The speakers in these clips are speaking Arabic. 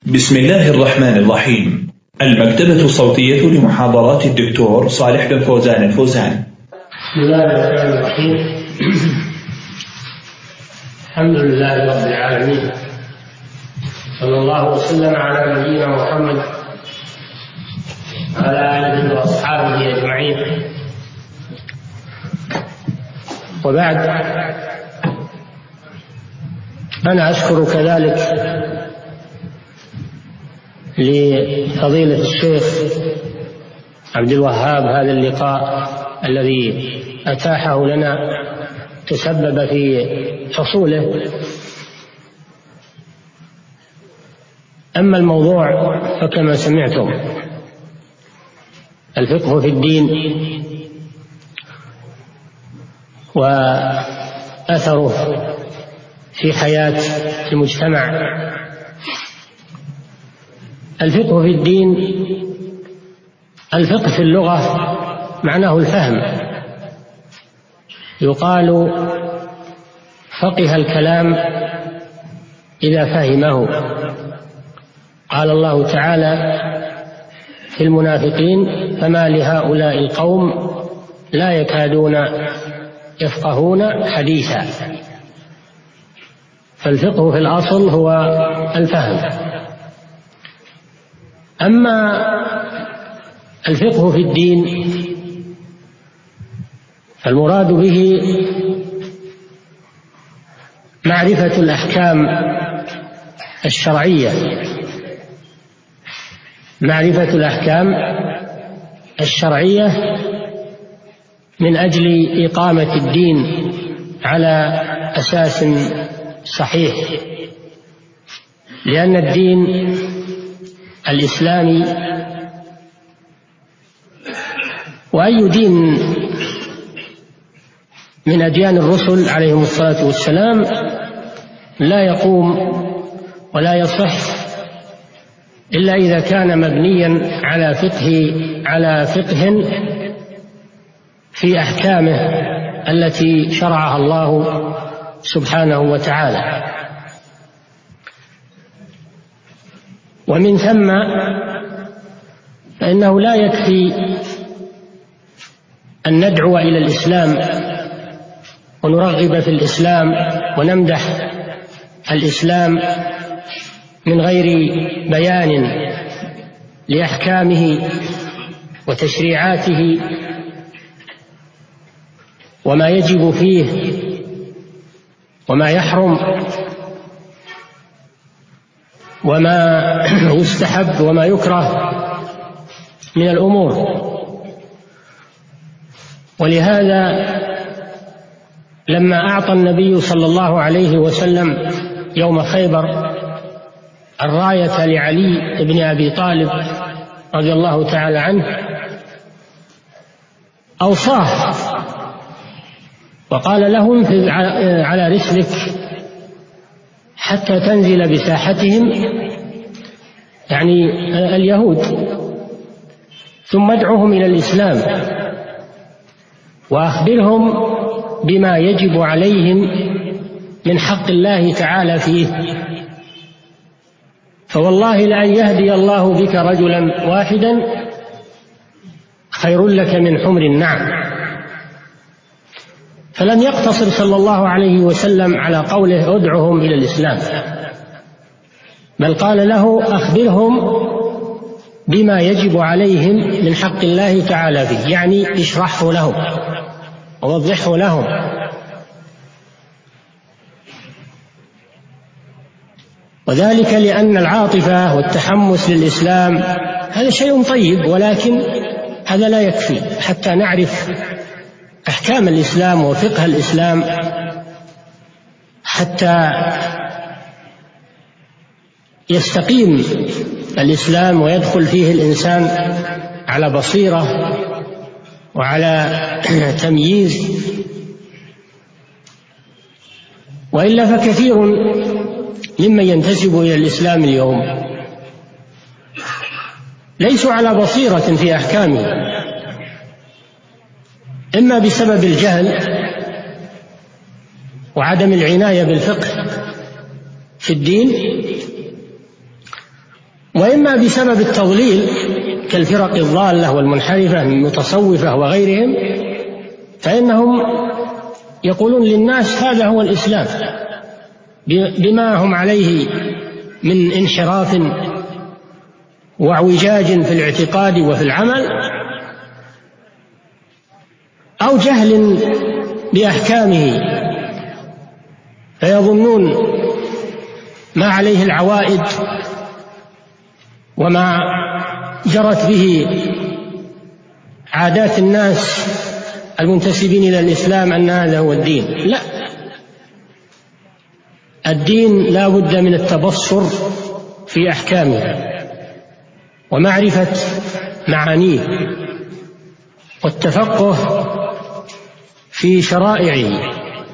بسم الله الرحمن الرحيم. المكتبة الصوتية لمحاضرات الدكتور صالح بن فوزان الفوزان. بسم الله الرحمن الرحيم. الحمد لله رب العالمين، صلى الله وسلم على نبينا محمد وعلى آله وأصحابه أجمعين، وبعد، أنا أشكر كذلك لفضيلة الشيخ عبد الوهاب هذا اللقاء الذي أتاحه لنا، تسبب في حصوله. أما الموضوع فكما سمعتم، الفقه في الدين وأثره في حياة المجتمع. الفقه في الدين، الفقه في اللغة معناه الفهم، يقال فقه الكلام إذا فهمه. قال الله تعالى في المنافقين: فما لهؤلاء القوم لا يكادون يفقهون حديثا. فالفقه في الأصل هو الفهم. أما الفقه في الدين فالمراد به معرفة الأحكام الشرعية، معرفة الأحكام الشرعية من أجل إقامة الدين على أساس صحيح، لأن الدين الإسلامي وأي دين من أديان الرسل عليهم الصلاة والسلام لا يقوم ولا يصح إلا إذا كان مبنيا على فقه في أحكامه التي شرعها الله سبحانه وتعالى. ومن ثم فإنه لا يكفي أن ندعو إلى الإسلام ونرغب في الإسلام ونمدح الإسلام من غير بيان لأحكامه وتشريعاته وما يجب فيه وما يحرم وما يستحب وما يكره من الأمور. ولهذا لما أعطى النبي صلى الله عليه وسلم يوم خيبر الراية لعلي بن أبي طالب رضي الله تعالى عنه، أوصاه وقال له: انفذ على رسلك حتى تنزل بساحتهم، يعني اليهود، ثم ادعوهم إلى الإسلام وأخبرهم بما يجب عليهم من حق الله تعالى فيه، فوالله لأن يهدي الله بك رجلا واحدا خير لك من حمر النعم. فلم يقتصر صلى الله عليه وسلم على قوله ادعهم إلى الإسلام، بل قال له: أخبرهم بما يجب عليهم من حق الله تعالى فيه، يعني اشرحه لهم ووضحه لهم. وذلك لأن العاطفة والتحمس للإسلام هذا شيء طيب، ولكن هذا لا يكفي حتى نعرف أحكام الإسلام وفقه الإسلام، حتى يستقيم الإسلام ويدخل فيه الإنسان على بصيرة وعلى تمييز. وإلا فكثير ممن ينتسب إلى الإسلام اليوم ليسوا على بصيرة في أحكامه، إما بسبب الجهل وعدم العناية بالفقه في الدين، وإما بسبب التضليل كالفرق الضالة والمنحرفة من المتصوفة وغيرهم، فإنهم يقولون للناس هذا هو الإسلام بما هم عليه من انحراف واعوجاج في الاعتقاد وفي العمل، أو جهل بأحكامه، فيظنون ما عليه العوائد وما جرت به عادات الناس المنتسبين إلى الإسلام أن هذا هو الدين. لا، الدين لا بد من التبصر في أحكامه ومعرفة معانيه والتفقه في شرائعه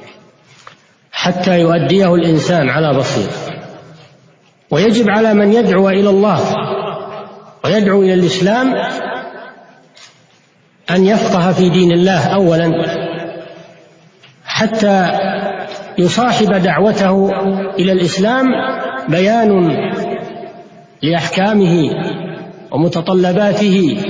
حتى يؤديه الإنسان على بصيرة. ويجب على من يدعو إلى الله ويدعو إلى الإسلام أن يفقه في دين الله أولا، حتى يصاحب دعوته إلى الإسلام بيان لأحكامه ومتطلباته،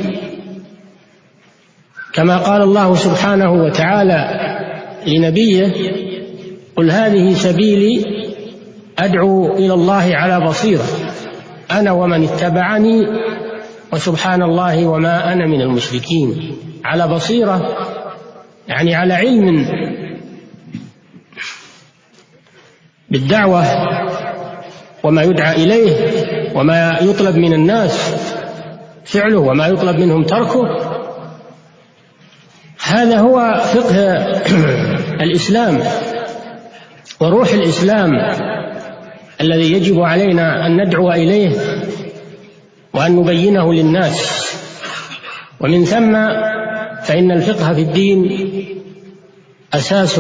كما قال الله سبحانه وتعالى لنبيه: قل هذه سبيلي أدعو إلى الله على بصيرة أنا ومن اتبعني وسبحان الله وما أنا من المشركين. على بصيرة يعني على علم بالدعوة وما يدعى إليه وما يطلب من الناس فعله وما يطلب منهم تركه. هذا هو فقه الإسلام وروح الإسلام الذي يجب علينا أن ندعو إليه وأن نبينه للناس. ومن ثم فإن الفقه في الدين أساس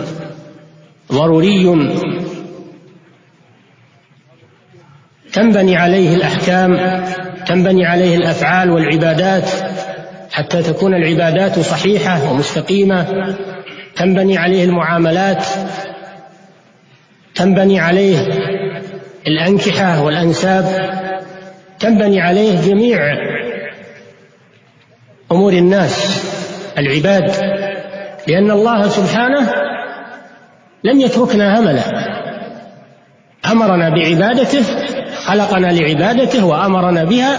ضروري تنبني عليه الأحكام، تنبني عليه الأفعال والعبادات حتى تكون العبادات صحيحة ومستقيمة، تنبني عليه المعاملات، تنبني عليه الأنكحة والأنساب، تنبني عليه جميع أمور الناس العباد، لأن الله سبحانه لم يتركنا هملا، أمرنا بعبادته، خلقنا لعبادته وأمرنا بها،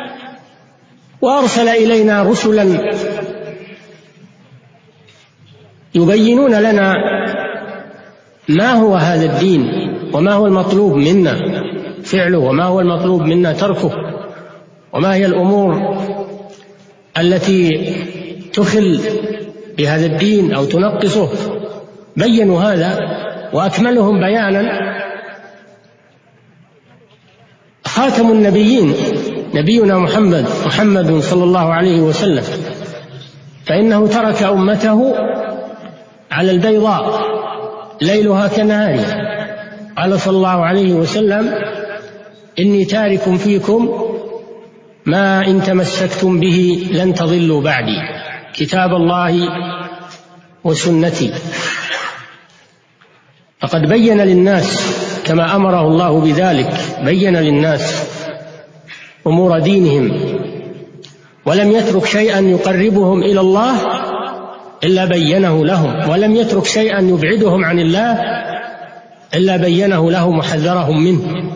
وأرسل إلينا رسلا يبينون لنا ما هو هذا الدين وما هو المطلوب منا فعله وما هو المطلوب منا تركه، وما هي الأمور التي تخل بهذا الدين أو تنقصه. بينوا هذا وأكملهم بيانا خاتم النبيين نبينا محمد صلى الله عليه وسلم، فإنه ترك أمته على البيضاء ليلها كنهارها. قال صلى الله عليه وسلم: إني تارك فيكم ما إن تمسكتم به لن تضلوا بعدي، كتاب الله وسنتي. فقد بين للناس كما أمره الله بذلك، بين للناس أمور دينهم، ولم يترك شيئا يقربهم إلى الله إلا بينه لهم، ولم يترك شيئا يبعدهم عن الله إلا بينه لهم وحذرهم منه.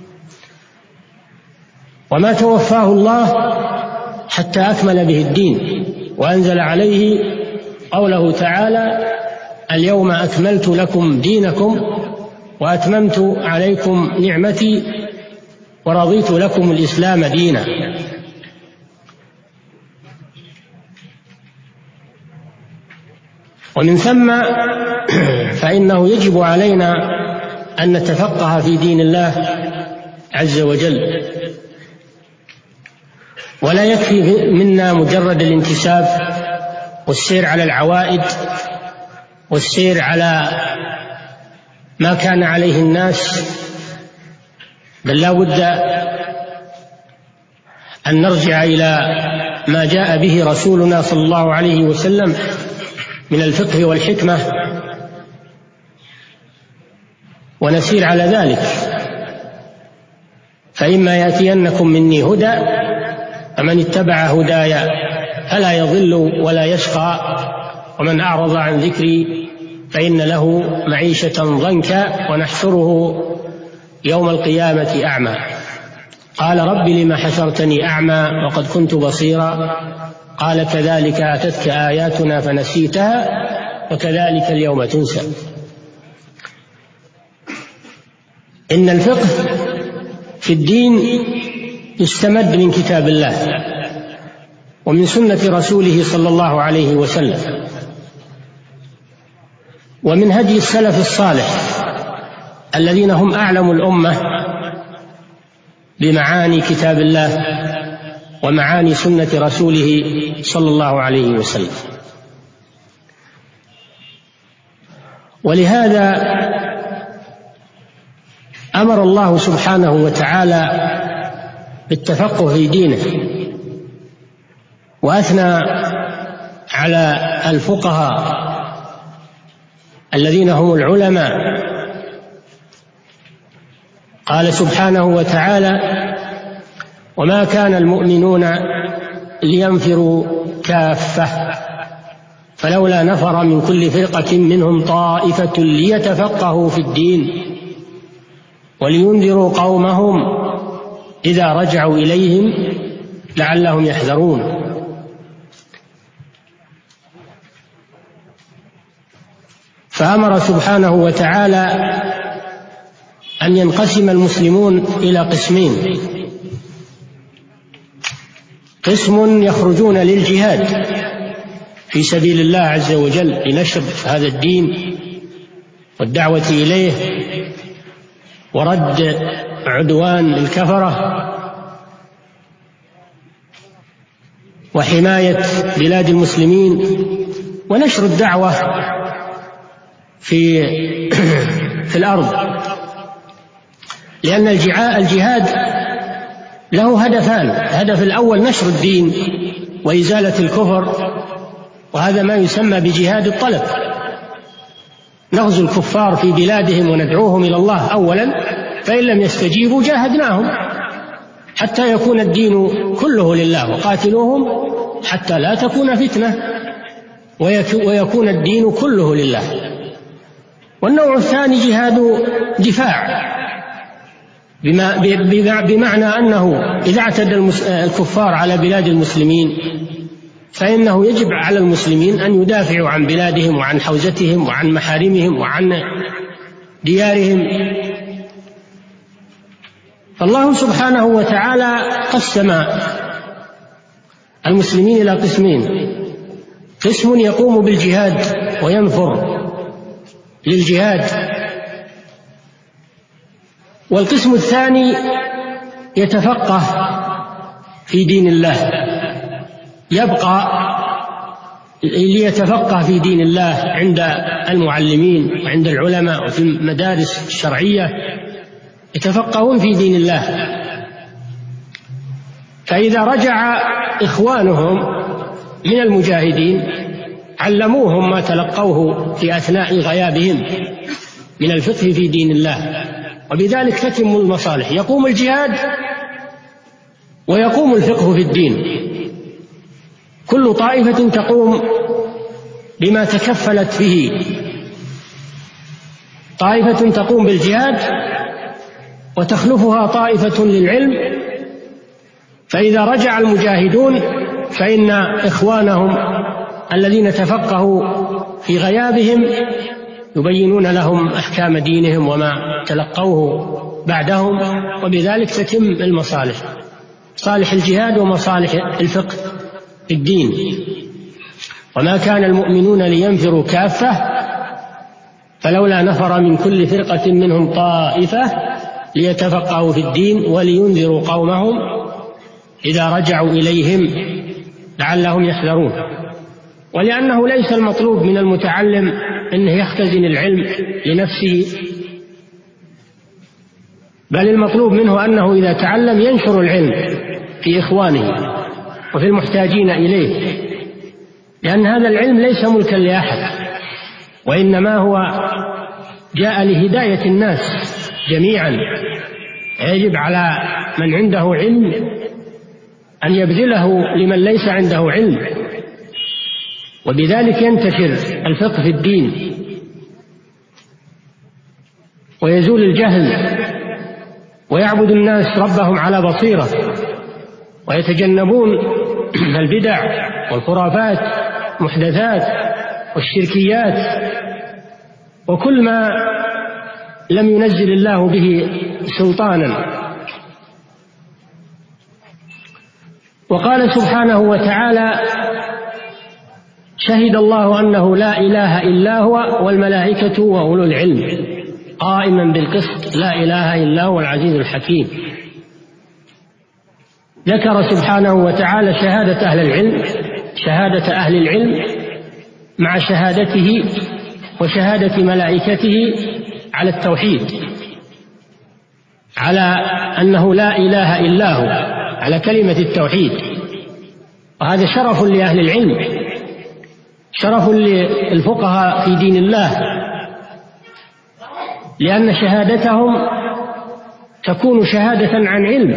وما توفاه الله حتى أكمل به الدين، وأنزل عليه قوله تعالى: اليوم أكملت لكم دينكم وأتممت عليكم نعمتي ورضيت لكم الإسلام دينا. ومن ثم فإنه يجب علينا أن نتفقه في دين الله عز وجل، ولا يكفي منا مجرد الانتساب والسير على العوائد والسير على ما كان عليه الناس، بل لا بد أن نرجع إلى ما جاء به رسولنا صلى الله عليه وسلم من الفقه والحكمة ونسير على ذلك. فإما يأتينكم مني هدى فمن اتبع هداي فلا يضل ولا يشقى ومن أعرض عن ذكري فإن له معيشة ضنكا ونحشره يوم القيامة أعمى. قال رب لم حشرتني أعمى وقد كنت بصيرا قال كذلك أتتك آياتنا فنسيتها وكذلك اليوم تنسى. إن الفقه في الدين يستمد من كتاب الله ومن سنة رسوله صلى الله عليه وسلم ومن هدي السلف الصالح الذين هم أعلم الأمة بمعاني كتاب الله ومعاني سنة رسوله صلى الله عليه وسلم. ولهذا أمر الله سبحانه وتعالى بالتفقه في دينه وأثنى على الفقهاء الذين هم العلماء. قال سبحانه وتعالى وما كان المؤمنون لينفروا كافة فلولا نفر من كل فرقة منهم طائفة ليتفقهوا في الدين ولينذروا قومهم إذا رجعوا إليهم لعلهم يحذرون. فأمر سبحانه وتعالى أن ينقسم المسلمون إلى قسمين: قسم يخرجون للجهاد في سبيل الله عز وجل لنشر هذا الدين والدعوة إليه ورد عدوان الكفرة وحماية بلاد المسلمين ونشر الدعوة في الأرض، لأن الجهاد له هدفان: الهدف الأول نشر الدين وإزالة الكفر، وهذا ما يسمى بجهاد الطلب، نغزو الكفار في بلادهم وندعوهم إلى الله أولا، فإن لم يستجيبوا جاهدناهم حتى يكون الدين كله لله، وقاتلوهم حتى لا تكون فتنة ويكون الدين كله لله. والنوع الثاني جهاد دفاع، بمعنى أنه إذا اعتدى الكفار على بلاد المسلمين فإنه يجب على المسلمين أن يدافعوا عن بلادهم وعن حوزتهم وعن محارمهم وعن ديارهم. فالله سبحانه وتعالى قسم المسلمين إلى قسمين: قسم يقوم بالجهاد وينفر للجهاد، والقسم الثاني يتفقه في دين الله، يبقى ليتفقه في دين الله عند المعلمين وعند العلماء وفي المدارس الشرعية، يتفقهون في دين الله. فإذا رجع إخوانهم من المجاهدين علموهم ما تلقوه في أثناء غيابهم من الفقه في دين الله، وبذلك تتم المصالح، يقوم الجهاد ويقوم الفقه في الدين. كل طائفة تقوم بما تكفلت به، طائفة تقوم بالجهاد وتخلفها طائفة للعلم، فإذا رجع المجاهدون فإن إخوانهم الذين تفقهوا في غيابهم يبينون لهم أحكام دينهم وما تلقوه بعدهم، وبذلك تتم المصالح، صالح الجهاد ومصالح الفقه في الدين. وما كان المؤمنون لينفروا كافة فلولا نفر من كل فرقة منهم طائفة ليتفقهوا في الدين ولينذروا قومهم إذا رجعوا إليهم لعلهم يحذرون. ولأنه ليس المطلوب من المتعلم أنه يختزن العلم لنفسه، بل المطلوب منه أنه إذا تعلم ينشر العلم في إخوانه وفي المحتاجين إليه، لأن هذا العلم ليس ملكا لأحد، وإنما هو جاء لهداية الناس جميعا، يجب على من عنده علم أن يبذله لمن ليس عنده علم، وبذلك ينتشر الفقه في الدين ويزول الجهل، ويعبد الناس ربهم على بصيرة، ويتجنبون البدع والخرافات محدثات والشركيات وكل ما لم ينزل الله به سلطانا. وقال سبحانه وتعالى: شهد الله أنه لا إله إلا هو والملائكة وأولو العلم قائما بالقسط لا إله إلا هو العزيز الحكيم. ذكر سبحانه وتعالى شهادة أهل العلم، شهادة أهل العلم مع شهادته وشهادة ملائكته على التوحيد، على أنه لا إله إلا هو، على كلمة التوحيد. وهذا شرف لأهل العلم، شرف للفقهاء في دين الله، لأن شهادتهم تكون شهادة عن علم.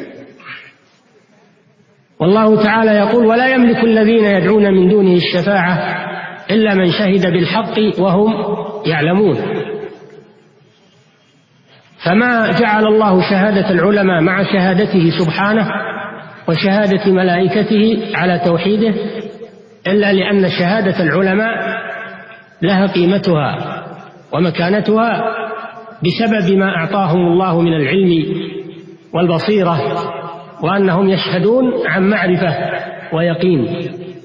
والله تعالى يقول: ولا يملك الذين يدعون من دونه الشفاعة إلا من شهد بالحق وهم يعلمون. فما جعل الله شهادة العلماء مع شهادته سبحانه وشهادة ملائكته على توحيده إلا لأن شهادة العلماء لها قيمتها ومكانتها بسبب ما أعطاهم الله من العلم والبصيرة، وأنهم يشهدون عن معرفة ويقين.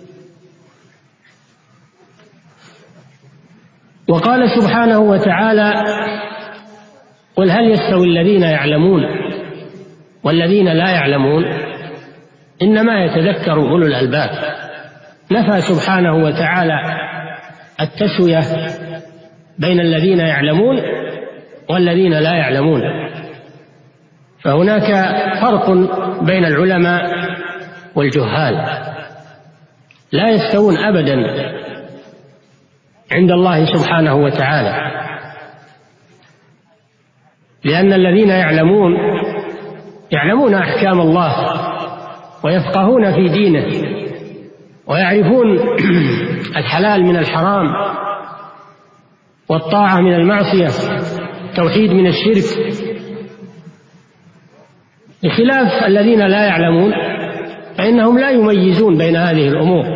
وقال سبحانه وتعالى: قل هل يستوي الذين يعلمون والذين لا يعلمون إنما يتذكر أولو الألباب. نفى سبحانه وتعالى التسوية بين الذين يعلمون والذين لا يعلمون، فهناك فرق بين العلماء والجهال، لا يستوون أبدا عند الله سبحانه وتعالى، لأن الذين يعلمون أحكام الله ويفقهون في دينه ويعرفون الحلال من الحرام والطاعة من المعصية، التوحيد من الشرك، بخلاف الذين لا يعلمون فإنهم لا يميزون بين هذه الأمور،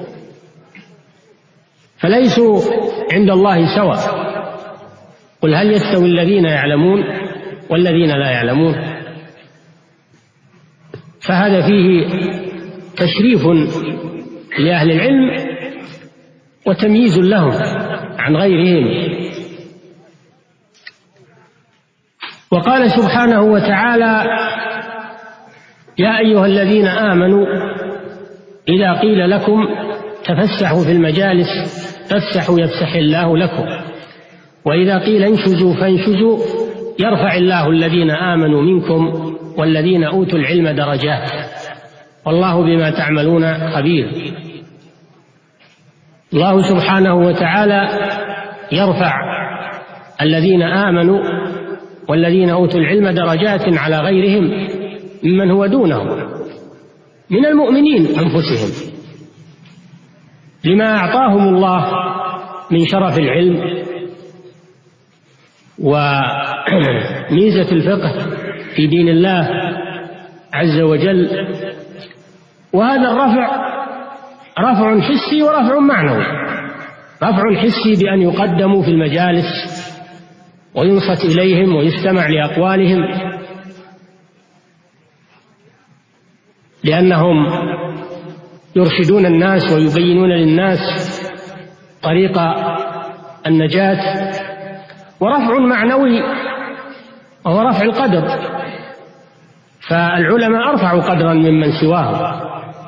فليسوا عند الله سواء. قل هل يستوي الذين يعلمون والذين لا يعلمون. فهذا فيه تشريف لأهل العلم وتمييز لهم عن غيرهم. وقال سبحانه وتعالى: يا أيها الذين آمنوا إذا قيل لكم تفسحوا في المجالس فافسحوا يفسح الله لكم، وإذا قيل انشزوا فانشزوا يرفع الله الذين آمنوا منكم والذين أوتوا العلم درجات والله بما تعملون خبير. الله سبحانه وتعالى يرفع الذين آمنوا والذين أوتوا العلم درجات على غيرهم ممن هو دونهم من المؤمنين أنفسهم، لما أعطاهم الله من شرف العلم وميزة الفقه في دين الله عز وجل. وهذا الرفع رفع حسي ورفع معنوي. رفع حسي بأن يقدموا في المجالس وينصت إليهم ويستمع لأقوالهم، لأنهم يرشدون الناس ويبينون للناس طريق النجاة. ورفع معنوي وهو رفع القدر، فالعلماء أرفعوا قدرا ممن سواهم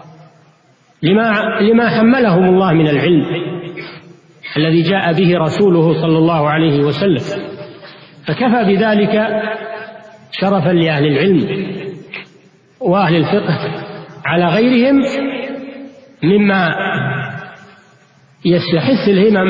لما حملهم الله من العلم الذي جاء به رسوله صلى الله عليه وسلم، فكفى بذلك شرفا لأهل العلم وأهل الفقه على غيرهم مما يستحث الهمم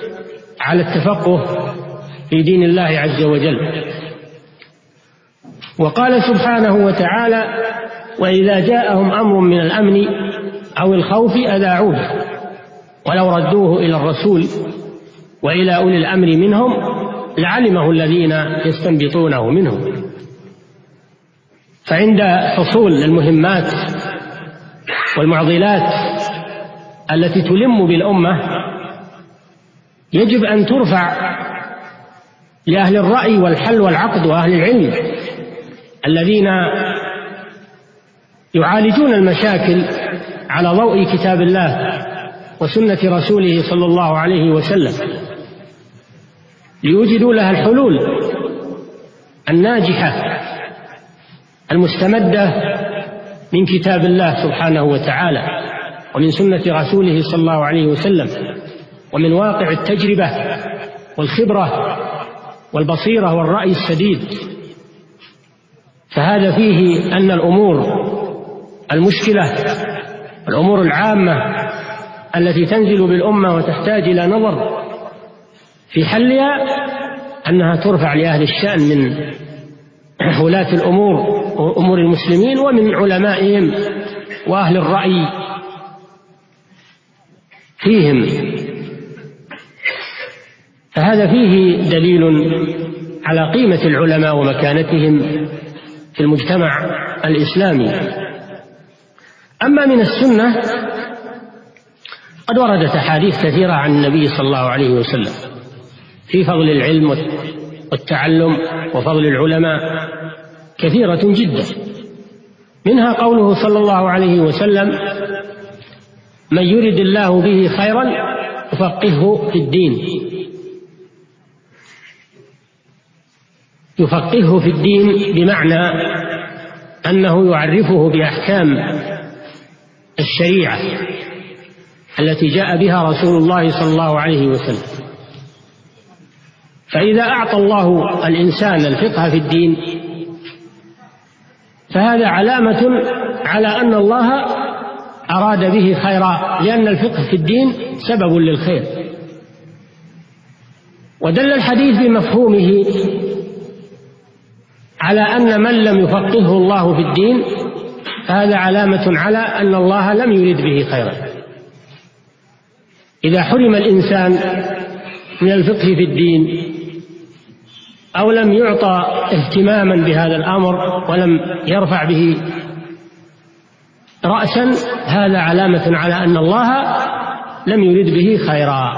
على التفقه في دين الله عز وجل. وقال سبحانه وتعالى: وإذا جاءهم أمر من الأمن أو الخوف أذاعوا به ولو ردوه إلى الرسول وإلى أولي الأمر منهم لعلمه الذين يستنبطونه منهم. فعند حصول المهمات والمعضلات التي تلم بالأمة يجب أن ترفع لأهل الرأي والحل والعقد وأهل العلم الذين يعالجون المشاكل على ضوء كتاب الله وسنة رسوله صلى الله عليه وسلم، ليوجدوا لها الحلول الناجحة المستمدة من كتاب الله سبحانه وتعالى ومن سنة رسوله صلى الله عليه وسلم ومن واقع التجربة والخبرة والبصيرة والرأي السديد. فهذا فيه أن الأمور المشكلة الأمور العامة التي تنزل بالأمة وتحتاج إلى نظر في حلها أنها ترفع لأهل الشأن من ولاة الأمور وأمور المسلمين ومن علمائهم وأهل الرأي فيهم. فهذا فيه دليل على قيمة العلماء ومكانتهم في المجتمع الإسلامي. أما من السنة قد وردت أحاديث كثيرة عن النبي صلى الله عليه وسلم في فضل العلم والتعلم وفضل العلماء كثيرة جدا، منها قوله صلى الله عليه وسلم: من يرد الله به خيرا يفقهه في الدين. يفقهه في الدين بمعنى أنه يعرفه بأحكام الشريعة التي جاء بها رسول الله صلى الله عليه وسلم. فإذا أعطى الله الإنسان الفقه في الدين فهذا علامة على أن الله أراد به خيرا، لأن الفقه في الدين سبب للخير. ودل الحديث بمفهومه على أن من لم يفقهه الله في الدين فهذا علامة على أن الله لم يرد به خيرا. إذا حرم الإنسان من الفقه في الدين أو لم يعطى اهتماما بهذا الأمر ولم يرفع به رأسا هذا علامة على أن الله لم يرد به خيرا.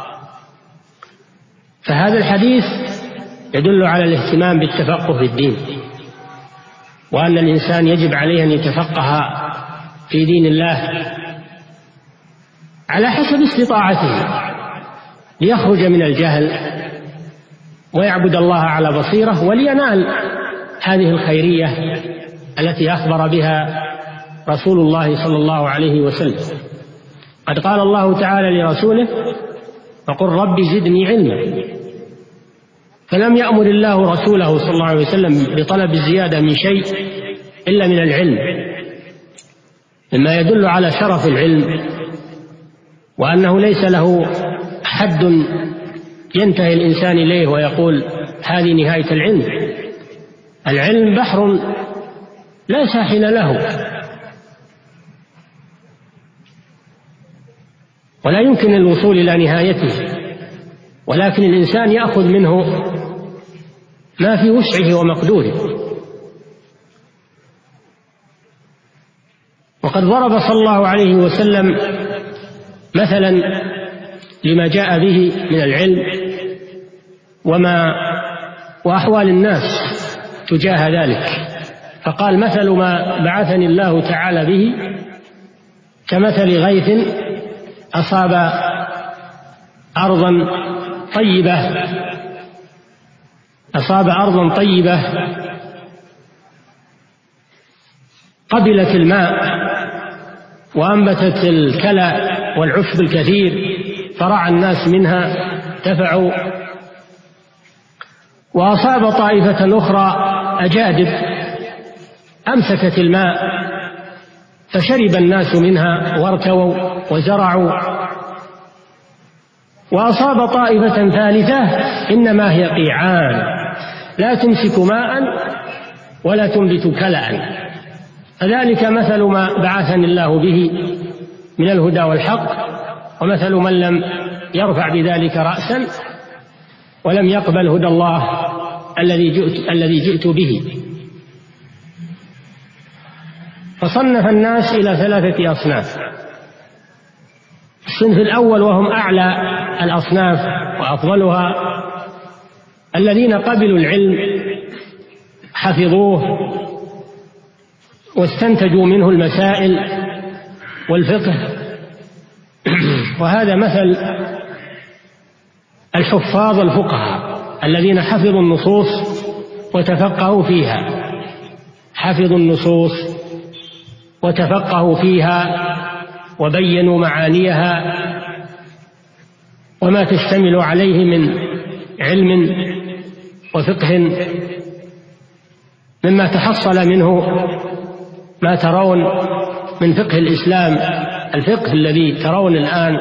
فهذا الحديث يدل على الاهتمام بالتفقه في الدين، وأن الإنسان يجب عليه أن يتفقه في دين الله على حسب استطاعته ليخرج من الجهل ويعبد الله على بصيرة ولينال هذه الخيرية التي أخبر بها رسول الله صلى الله عليه وسلم. قد قال الله تعالى لرسوله: وقل رب زدني علما. فلم يأمر الله رسوله صلى الله عليه وسلم بطلب الزيادة من شيء إلا من العلم، مما يدل على شرف العلم وأنه ليس له حد ينتهي الإنسان إليه ويقول هذه نهاية العلم. العلم بحر لا ساحل له، ولا يمكن الوصول إلى نهايته، ولكن الإنسان يأخذ منه ما في وسعه ومقدوره. وقد ضرب صلى الله عليه وسلم مثلا لما جاء به من العلم وأحوال الناس تجاه ذلك، فقال: مثل ما بعثني الله تعالى به كمثل غيث أصاب أرضا طيبة قبلت الماء وأنبتت الكلى والعشب الكثير، فرعى الناس منها تفعوا. وأصاب طائفة أخرى أجادب أمسكت الماء فشرب الناس منها وارتووا وزرعوا. وأصاب طائفة ثالثة إنما هي قيعان لا تمسك ماء ولا تنبت كلأ. فذلك مثل ما بعثني الله به من الهدى والحق، ومثل من لم يرفع بذلك رأسا ولم يقبل هدى الله الذي جئت به. فصنف الناس إلى 3 أصناف. الصنف الأول وهم أعلى الأصناف وأفضلها، الذين قبلوا العلم حفظوه واستنتجوا منه المسائل والفقه، وهذا مثل الحفاظ الفقهاء الذين حفظوا النصوص وتفقهوا فيها، حفظوا النصوص وتفقهوا فيها وبينوا معانيها وما تشتمل عليه من علم وفقه، مما تحصل منه ما ترون من فقه الإسلام، الفقه الذي ترون الآن،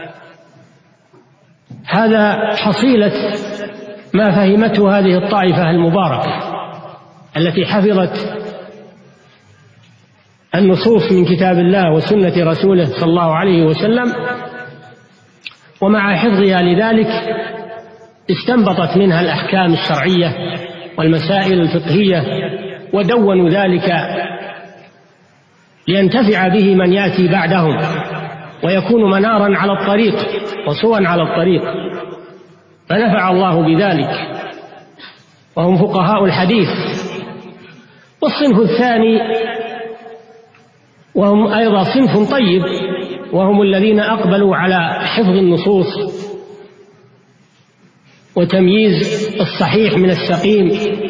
هذا حصيلة ما فهمته هذه الطائفة المباركة التي حفظت النصوص من كتاب الله وسنة رسوله صلى الله عليه وسلم، ومع حفظها لذلك استنبطت منها الأحكام الشرعية والمسائل الفقهية، ودونوا ذلك لينتفع به من يأتي بعدهم ويكون منارا على الطريق وسوا على الطريق، فنفع الله بذلك، وهم فقهاء الحديث. والصنف الثاني وهم أيضا صنف طيب، وهم الذين أقبلوا على حفظ النصوص وتمييز الصحيح من السقيم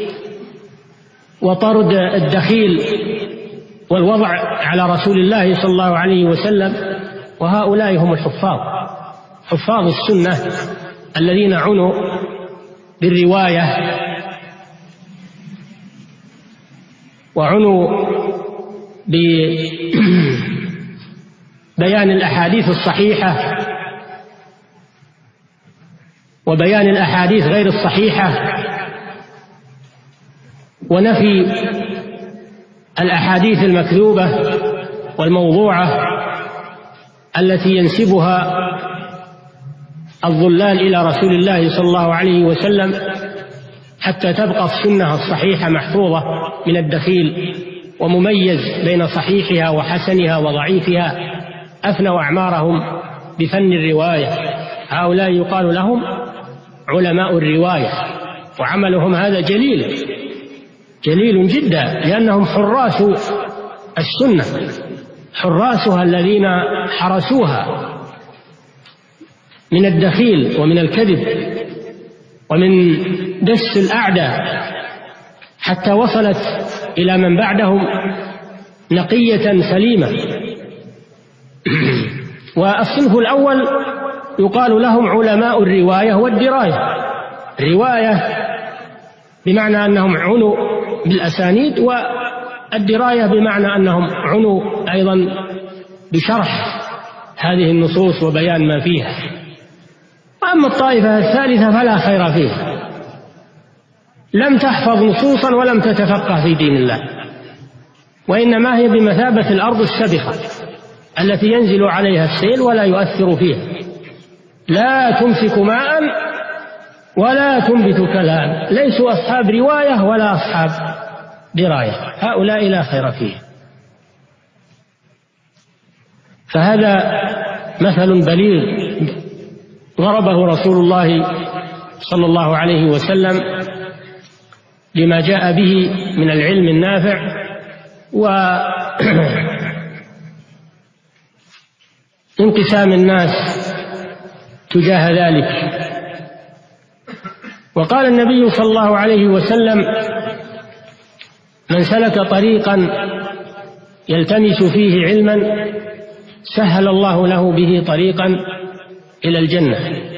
وطرد الدخيل والوضع على رسول الله صلى الله عليه وسلم، وهؤلاء هم الحفاظ، حفاظ السنة الذين عنوا بالرواية وعنوا ببيان الأحاديث الصحيحة وبيان الأحاديث غير الصحيحة ونفي الأحاديث المكذوبة والموضوعة التي ينسبها الضلال إلى رسول الله صلى الله عليه وسلم، حتى تبقى السنة الصحيحة محفوظة من الدخيل ومميز بين صحيحها وحسنها وضعيفها. أفنوا أعمارهم بفن الرواية، هؤلاء يقال لهم علماء الرواية، وعملهم هذا جليل جدا، لأنهم حراس السنة، حراسها الذين حرسوها من الدخيل ومن الكذب ومن دس الأعداء، حتى وصلت إلى من بعدهم نقية سليمة. والصنف الأول يقال لهم علماء الرواية والدراية. الرواية بمعنى أنهم عنوا بالأسانيد، والدراية بمعنى أنهم عنوا أيضا بشرح هذه النصوص وبيان ما فيها. وأما الطائفة الثالثة فلا خير فيها، لم تحفظ نصوصا ولم تتفقه في دين الله، وإنما هي بمثابة الأرض السبخة التي ينزل عليها السيل ولا يؤثر فيها، لا تمسك ماء ولا تنبت كلام، ليسوا أصحاب رواية ولا أصحاب دراية، هؤلاء لا خير فيه. فهذا مثل بليغ ضربه رسول الله صلى الله عليه وسلم لما جاء به من العلم النافع وانقسام الناس تجاه ذلك. وقال النبي صلى الله عليه وسلم: من سلك طريقا يلتمس فيه علما سهل الله له به طريقا إلى الجنة،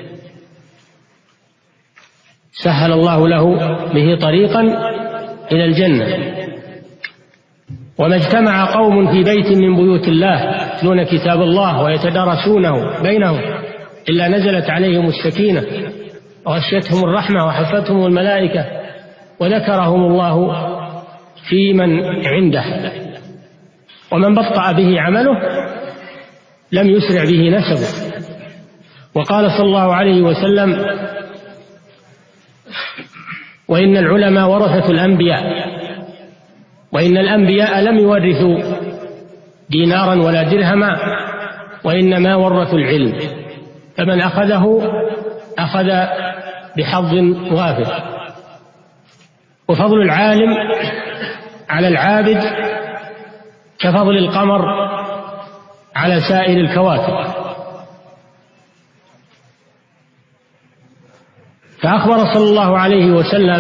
سهل الله له به طريقا إلى الجنة. وما اجتمع قوم في بيت من بيوت الله يتلون كتاب الله ويتدارسونه بينهم إلا نزلت عليهم السكينة وغشيتهم الرحمة وحفتهم الملائكة وذكرهم الله في من عنده، ومن بطأ به عمله لم يسرع به نسبه. وقال صلى الله عليه وسلم: وإن العلماء ورثة الأنبياء، وإن الأنبياء لم يورثوا دينارا ولا درهما، وإنما ورثوا العلم، فمن أخذه أخذ بحظ وافر. وفضل العالم على العابد كفضل القمر على سائر الكواكب. فأخبر صلى الله عليه وسلم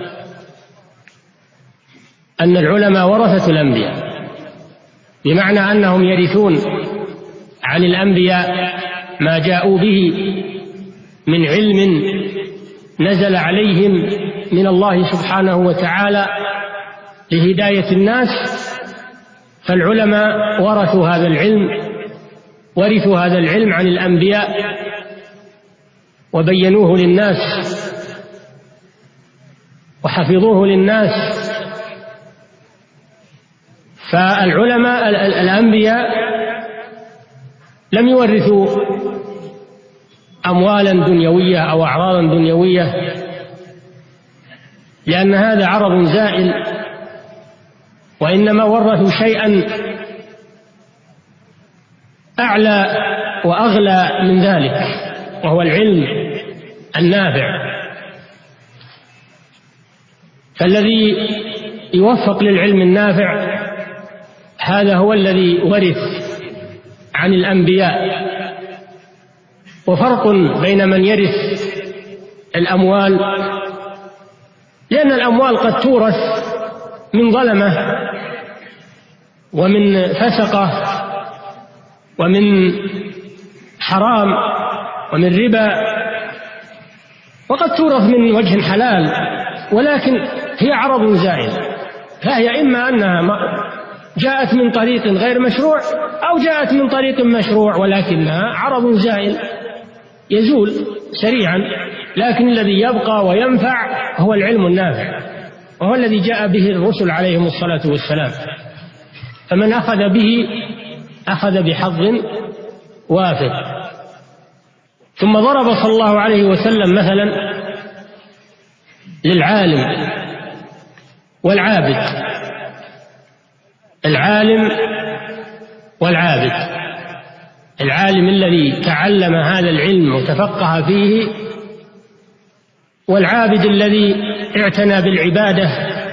أن العلماء ورثة الأنبياء، بمعنى أنهم يرثون عن الأنبياء ما جاءوا به من علم نزل عليهم من الله سبحانه وتعالى لهداية الناس. فالعلماء ورثوا هذا العلم عن الأنبياء وبينوه للناس وحفظوه للناس. فالعلماء الأنبياء لم يورثوا أموالا دنيوية أو أعراضا دنيوية، لأن هذا عرض زائل، وإنما ورثوا شيئا أعلى وأغلى من ذلك، وهو العلم النافع. فالذي يوفق للعلم النافع هذا هو الذي ورث عن الأنبياء. وفرق بين من يرث الأموال، لأن الأموال قد تورث من ظلمة ومن فسقة ومن حرام ومن ربا، وقد تورث من وجه حلال، ولكن هي عرض زائل، فهي إما أنها جاءت من طريق غير مشروع أو جاءت من طريق مشروع، ولكنها عرض زائل يزول سريعا. لكن الذي يبقى وينفع هو العلم النافع، وهو الذي جاء به الرسل عليهم الصلاة والسلام. فمن أخذ به أخذ بحظ وافر. ثم ضرب صلى الله عليه وسلم مثلا للعالم والعابد. العالم والعابد: العالم الذي تعلم هذا العلم وتفقه فيه، والعابد الذي اعتنى بالعبادة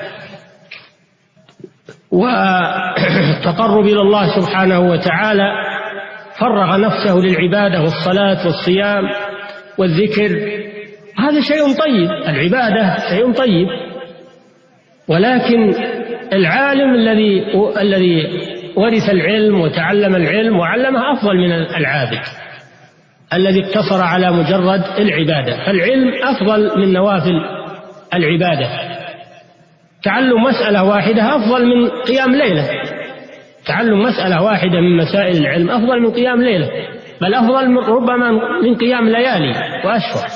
والتقرب إلى الله سبحانه وتعالى، فرغ نفسه للعبادة والصلاة والصيام والذكر. هذا شيء طيب، العبادة شيء طيب، ولكن العالم الذي ورث العلم وتعلم العلم وعلمه أفضل من العابد الذي اقتصر على مجرد العبادة. فالعلم أفضل من نوافل العبادة. تعلم مسألة واحدة أفضل من قيام ليلة. تعلم مسألة واحدة من مسائل العلم أفضل من قيام ليلة، بل أفضل ربما من قيام ليالي وأشهر.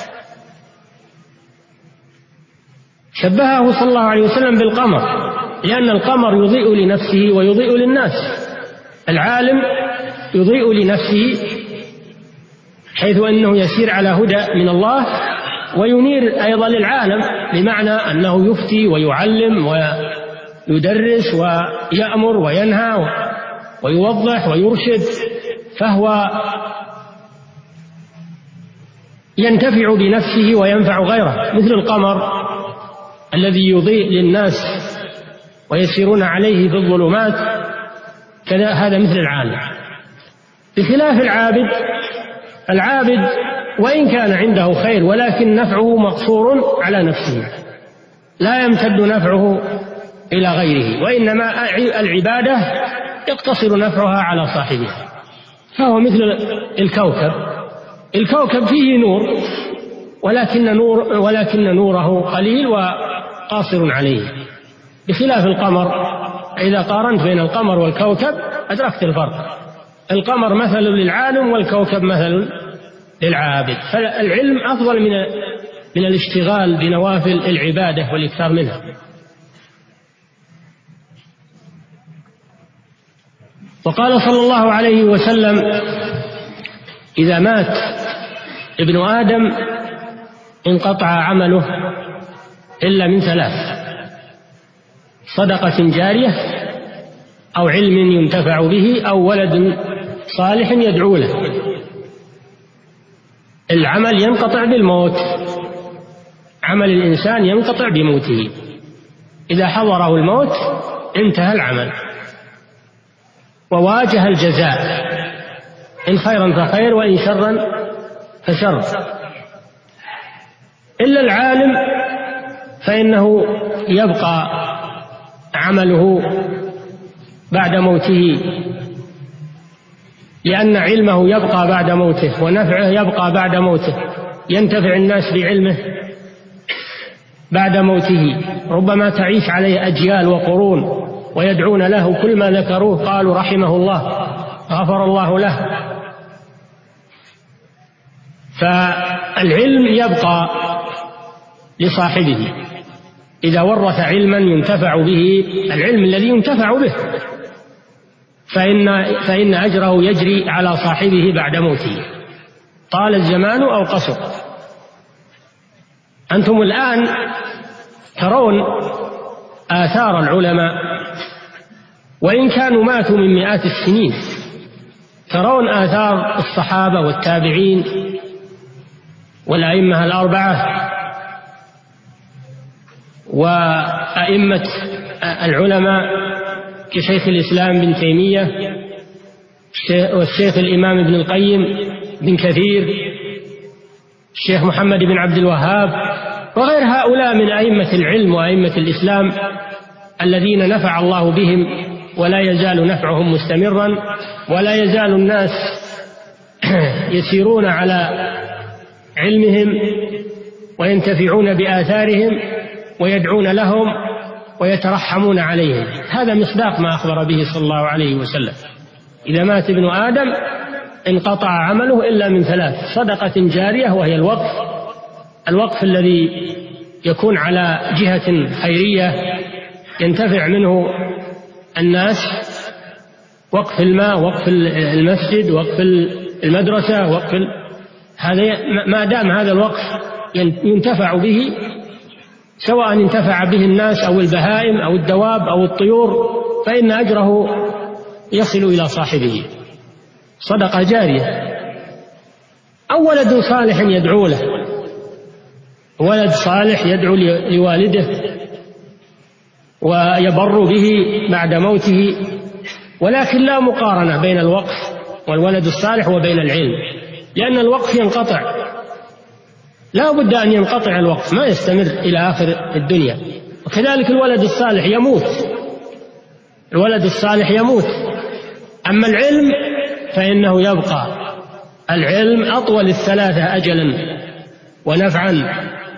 شبهه صلى الله عليه وسلم بالقمر، لأن القمر يضيء لنفسه ويضيء للناس. العالم يضيء لنفسه حيث أنه يسير على هدى من الله، وينير أيضا للعالم، بمعنى أنه يفتي ويعلم ويدرس ويأمر وينهى ويوضح ويرشد، فهو ينتفع بنفسه وينفع غيره. مثل القمر الذي يضيء للناس ويسيرون عليه في الظلمات، كذا هذا مثل العالم. بخلاف العابد وإن كان عنده خير، ولكن نفعه مقصور على نفسه، لا يمتد نفعه إلى غيره، وإنما العبادة يقتصر نفعها على صاحبها. فهو مثل الكوكب فيه نور، ولكن نوره قليل وقاصر عليه، بخلاف القمر. إذا قارنت بين القمر والكوكب أدركت الفرق. القمر مثل للعالم والكوكب مثل للعابد. فالعلم أفضل من الاشتغال بنوافل العبادة والإكثار منها. وقال صلى الله عليه وسلم: إذا مات ابن آدم انقطع عمله إلا من 3: صدقة جارية، أو علم ينتفع به، أو ولد صالح يدعو له. العمل ينقطع بالموت، عمل الإنسان ينقطع بموته، إذا حضره الموت انتهى العمل وواجه الجزاء، إن خيرا فخير وإن شرا فشر. إلا العالم فإنه يبقى عمله بعد موته، لأن علمه يبقى بعد موته ونفعه يبقى بعد موته، ينتفع الناس بعلمه بعد موته. ربما تعيش عليه أجيال وقرون ويدعون له، كل ما ذكروه قالوا رحمه الله، غفر الله له. فالعلم يبقى لصاحبه إذا ورث علما ينتفع به، العلم الذي ينتفع به، فإن أجره يجري على صاحبه بعد موته، طال الزمان أو قصر. أنتم الآن ترون آثار العلماء وإن كانوا ماتوا من مئات السنين، ترون آثار الصحابة والتابعين والأئمة الأربعة وأئمة العلماء كشيخ الإسلام بن تيمية والشيخ الإمام ابن القيم بن كثير، الشيخ محمد بن عبد الوهاب، وغير هؤلاء من أئمة العلم وأئمة الإسلام الذين نفع الله بهم، ولا يزال نفعهم مستمرا، ولا يزال الناس يسيرون على علمهم وينتفعون بآثارهم ويدعون لهم ويترحمون عليهم. هذا مصداق ما أخبر به صلى الله عليه وسلم: إذا مات ابن آدم انقطع عمله إلا من 3: صدقة جارية، وهي الوقف الذي يكون على جهة خيرية ينتفع منه الناس، وقف الماء، وقف المسجد، وقف المدرسة، هذا ما دام هذا الوقف ينتفع به، سواء انتفع به الناس أو البهائم أو الدواب أو الطيور، فإن أجره يصل إلى صاحبه، صدقة جارية. أو ولد صالح يدعو له، ولد صالح يدعو لوالده ويبر به بعد موته، ولكن لا مقارنة بين الوقف والولد الصالح وبين العلم، لأن الوقف ينقطع، لا بد أن ينقطع الوقف، ما يستمر إلى آخر الدنيا. وكذلك الولد الصالح يموت، الولد الصالح يموت. أما العلم فإنه يبقى، العلم أطول 3 أجلا ونفعا.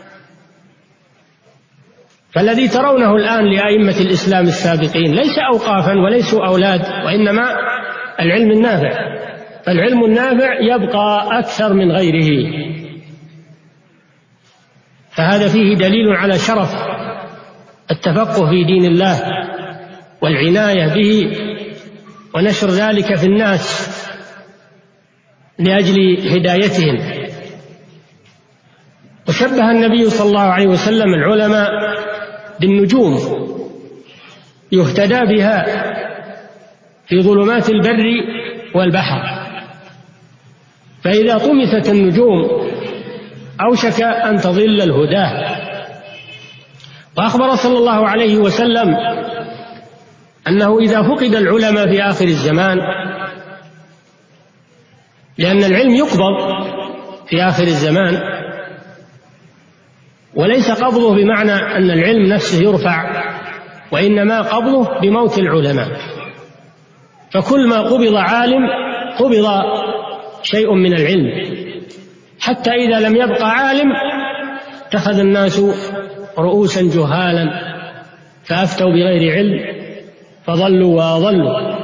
فالذي ترونه الآن لأئمة الإسلام السابقين ليس أوقافا وليسوا أولاد، وإنما العلم النافع، فالعلم النافع يبقى أكثر من غيره. فهذا فيه دليل على شرف التفقه في دين الله والعناية به ونشر ذلك في الناس لأجل هدايتهم. وشبه النبي صلى الله عليه وسلم العلماء بالنجوم يهتدى بها في ظلمات البر والبحر، فإذا طمست النجوم أوشك أن تضل الهداه. وأخبر صلى الله عليه وسلم أنه إذا فقد العلماء في آخر الزمان، لأن العلم يقبض في آخر الزمان، وليس قبضه بمعنى أن العلم نفسه يرفع، وإنما قبضه بموت العلماء. فكل ما قبض عالم قبض شيء من العلم، حتى إذا لم يبقى عالم اتخذ الناس رؤوسا جهالا فأفتوا بغير علم فضلوا وأضلوا.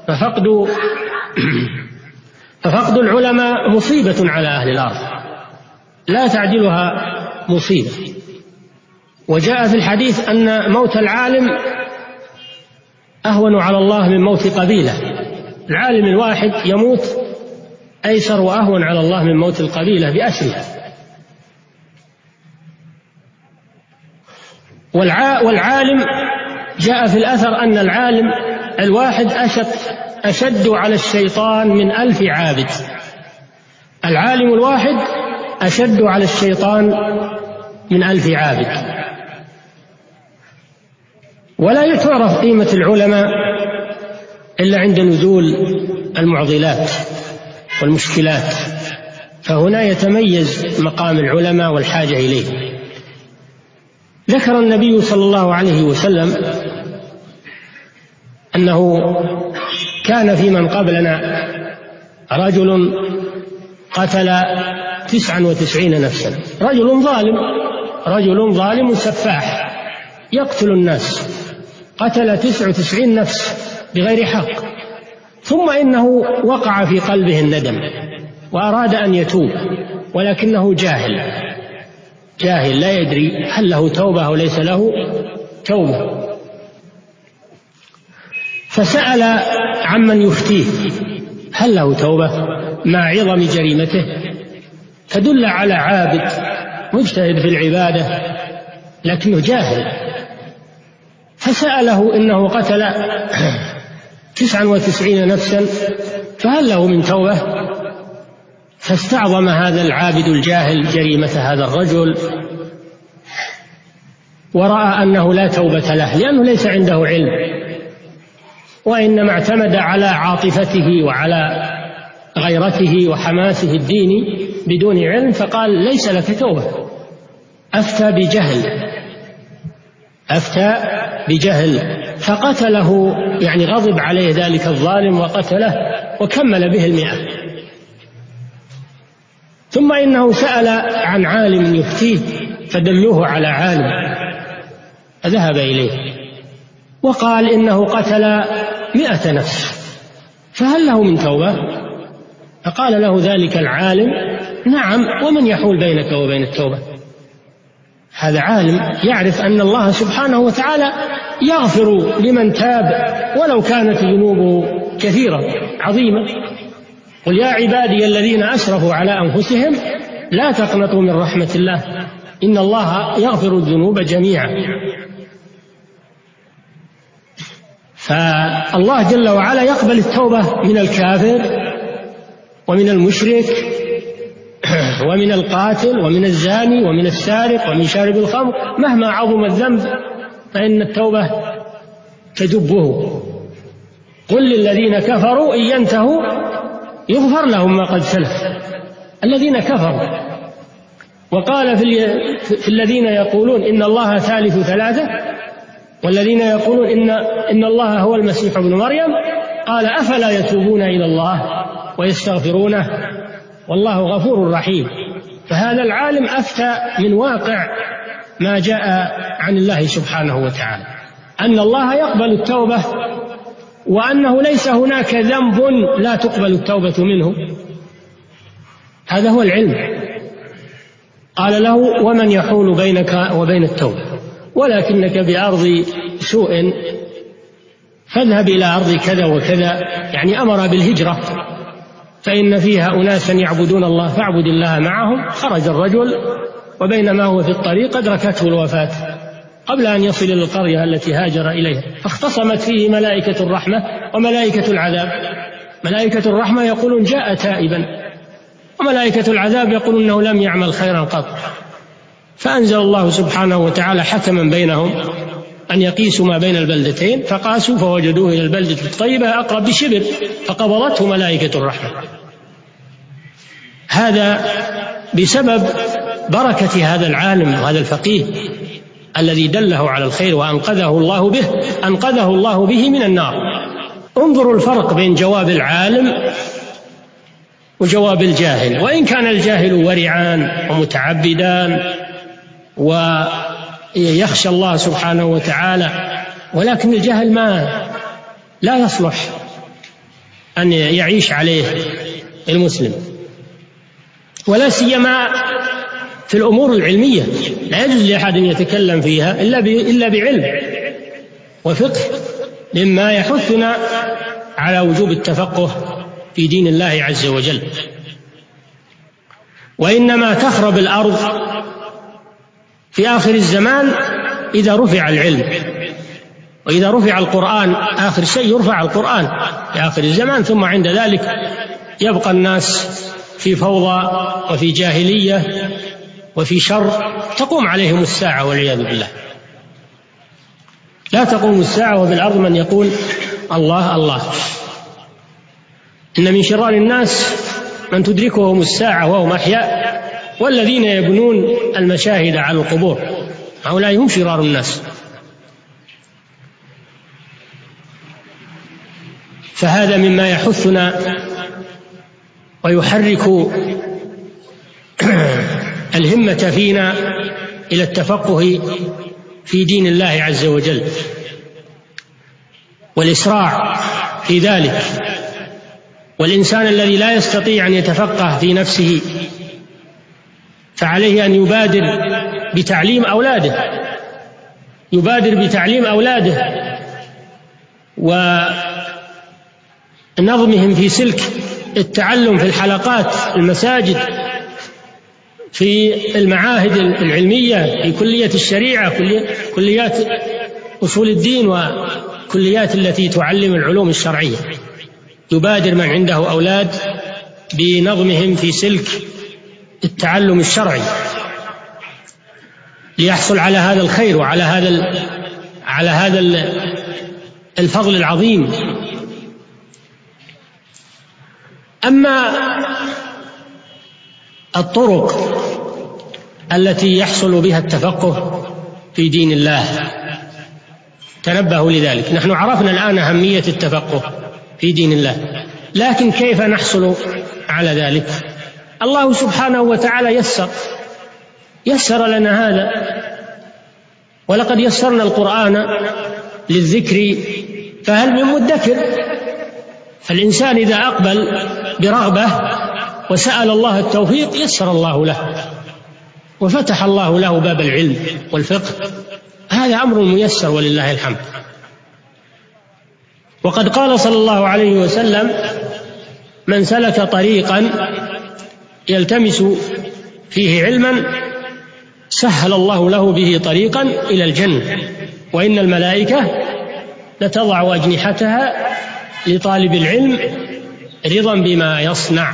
ففقد العلماء مصيبة على أهل الأرض لا تعدلها مصيبة. وجاء في الحديث أن موت العالم أهون على الله من موت قبيلة، العالم الواحد يموت أيسر وأهون على الله من موت القبيلة بأسرها. والعالم جاء في الأثر أن العالم الواحد أشد على الشيطان من 1000 عابد. العالم الواحد أشد على الشيطان من 1000 عابد. ولا تعرف قيمة العلماء إلا عند نزول المعضلات والمشكلات، فهنا يتميز مقام العلماء والحاجة إليه. ذكر النبي صلى الله عليه وسلم أنه كان في من قبلنا رجل قتل 99 نفسا، رجل ظالم سفاح يقتل الناس، قتل 99 نفس بغير حق، ثم إنه وقع في قلبه الندم وأراد أن يتوب، ولكنه جاهل لا يدري هل له توبة أو ليس له توبة، فسأل عمن يفتيه هل له توبة مع عظم جريمته، فدل على عابد مجتهد في العبادة لكنه جاهل، فسأله إنه قتل 99 نفسا فهل له من توبة؟ فاستعظم هذا العابد الجاهل جريمة هذا الرجل، ورأى أنه لا توبة له لأنه ليس عنده علم، وإنما اعتمد على عاطفته وعلى غيرته وحماسه الديني بدون علم، فقال ليس لك توبة. أفتى بجهل فقتله، يعني غضب عليه ذلك الظالم وقتله وكمل به 100. ثم إنه سأل عن عالم يفتيه فدلوه على عالم فذهب إليه وقال إنه قتل 100 نفس فهل له من توبة؟ فقال له ذلك العالم نعم، ومن يحول بينك وبين التوبة؟ هذا عالم يعرف أن الله سبحانه وتعالى يغفر لمن تاب ولو كانت ذنوبه كثيرة عظيمة. قل يا عبادي الذين أسرفوا على أنفسهم لا تقنطوا من رحمة الله إن الله يغفر الذنوب جميعا. فالله جل وعلا يقبل التوبة من الكافر ومن المشرك ومن القاتل ومن الزاني ومن السارق ومن شارب الخمر، مهما عظم الذنب فإن التوبة تجبه. قل للذين كفروا إن ينتهوا يغفر لهم ما قد سلف. الذين كفروا. وقال في الذين يقولون إن الله ثالث ثلاثة والذين يقولون إن الله هو المسيح ابن مريم قال أفلا يتوبون إلى الله ويستغفرونه والله غفور رحيم. فهذا العالم أفتى من واقع ما جاء عن الله سبحانه وتعالى أن الله يقبل التوبة، وأنه ليس هناك ذنب لا تقبل التوبة منه. هذا هو العلم. قال له ومن يحول بينك وبين التوبة ولكنك بأرض سوء فاذهب إلى أرض كذا وكذا، يعني أمر بالهجرة فإن فيها أناسا يعبدون الله فاعبد الله معهم. خرج الرجل وبينما هو في الطريق أدركته الوفاة قبل أن يصل إلى القرية التي هاجر إليها، فاختصمت فيه ملائكة الرحمة وملائكة العذاب. ملائكة الرحمة يقولون جاء تائبا، وملائكة العذاب يقولون أنه لم يعمل خيرا قط. فأنزل الله سبحانه وتعالى حكما بينهم أن يقيسوا ما بين البلدتين، فقاسوا فوجدوه إلى البلدة الطيبة أقرب بشبر فقبضته ملائكة الرحمة. هذا بسبب بركة هذا العالم وهذا الفقيه الذي دله على الخير وأنقذه الله به من النار. انظروا الفرق بين جواب العالم وجواب الجاهل. وإن كان الجاهل ورعان ومتعبدان ويخشى الله سبحانه وتعالى، ولكن الجهل لا يصلح أن يعيش عليه المسلم، ولا سيما في الأمور العلمية. لا يجوز لأحد أن يتكلم فيها إلا بعلم وفقه، مما يحثنا على وجوب التفقه في دين الله عز وجل. وإنما تخرب الأرض في آخر الزمان إذا رفع العلم، وإذا رفع القرآن. آخر شيء يرفع القرآن في آخر الزمان، ثم عند ذلك يبقى الناس في فوضى وفي جاهلية وفي شر، تقوم عليهم الساعة والعياذ بالله. لا تقوم الساعة وفي الأرض من يقول الله الله. إن من شرار الناس من تدركهم الساعة وهم أحياء، والذين يبنون المشاهد على القبور، هؤلاء هم شرار الناس. فهذا مما يحثنا ويحرك الهمة فينا إلى التفقه في دين الله عز وجل والإسراع في ذلك. والإنسان الذي لا يستطيع أن يتفقه في نفسه فعليه أن يبادر بتعليم أولاده ونظمهم في سلك التعلم في الحلقات، المساجد، في المعاهد العلمية، في كلية الشريعة، كليات أصول الدين، وكليات التي تعلم العلوم الشرعية. يبادر من عنده أولاد بنظمهم في سلك التعلم الشرعي ليحصل على هذا الخير وعلى هذا الفضل العظيم. أما الطرق التي يحصل بها التفقه في دين الله، تنبهوا لذلك. نحن عرفنا الآن أهمية التفقه في دين الله، لكن كيف نحصل على ذلك؟ الله سبحانه وتعالى يسر لنا هذا، ولقد يسرنا القرآن للذكر فهل من مدكر. فالإنسان إذا أقبل برغبة وسأل الله التوفيق يسر الله له وفتح الله له باب العلم والفقه. هذا أمر ميسر ولله الحمد. وقد قال صلى الله عليه وسلم: من سلك طريقا يلتمس فيه علما سهل الله له به طريقا إلى الجنة، وإن الملائكة لتضع أجنحتها لطالب العلم رضا بما يصنع.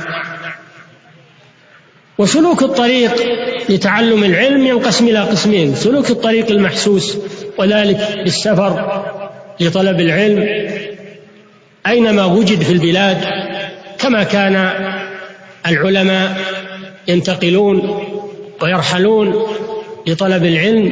وسلوك الطريق لتعلم العلم ينقسم إلى قسمين: سلوك الطريق المحسوس، وذلك بالسفر لطلب العلم أينما وجد في البلاد، كما كان العلماء ينتقلون ويرحلون لطلب العلم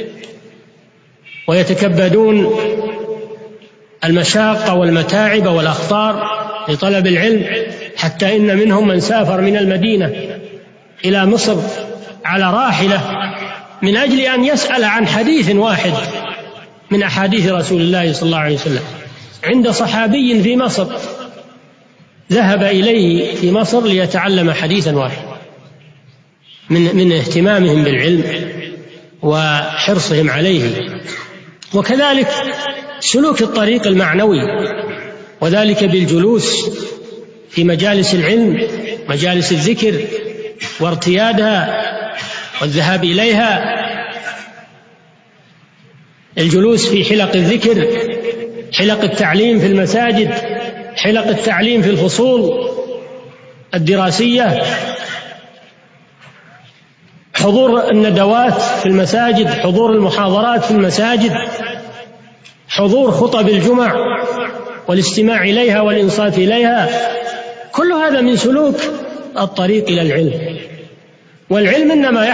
ويتكبدون المشاق والمتاعب والأخطار لطلب العلم، حتى إن منهم من سافر من المدينة إلى مصر على راحلة من أجل أن يسأل عن حديث واحد من أحاديث رسول الله صلى الله عليه وسلم عند صحابي في مصر، ذهب إليه في مصر ليتعلم حديثا واحد من اهتمامهم بالعلم وحرصهم عليه. وكذلك سلوك الطريق المعنوي، وذلك بالجلوس في مجالس العلم، مجالس الذكر، وارتيادها والذهاب إليها، الجلوس في حلق الذكر، حلق التعليم في المساجد، حلق التعليم في الفصول الدراسية، حضور الندوات في المساجد، حضور المحاضرات في المساجد، حضور خطب الجمع والاستماع إليها والإنصات إليها. كل هذا من سلوك الطريق إلى العلم. والعلم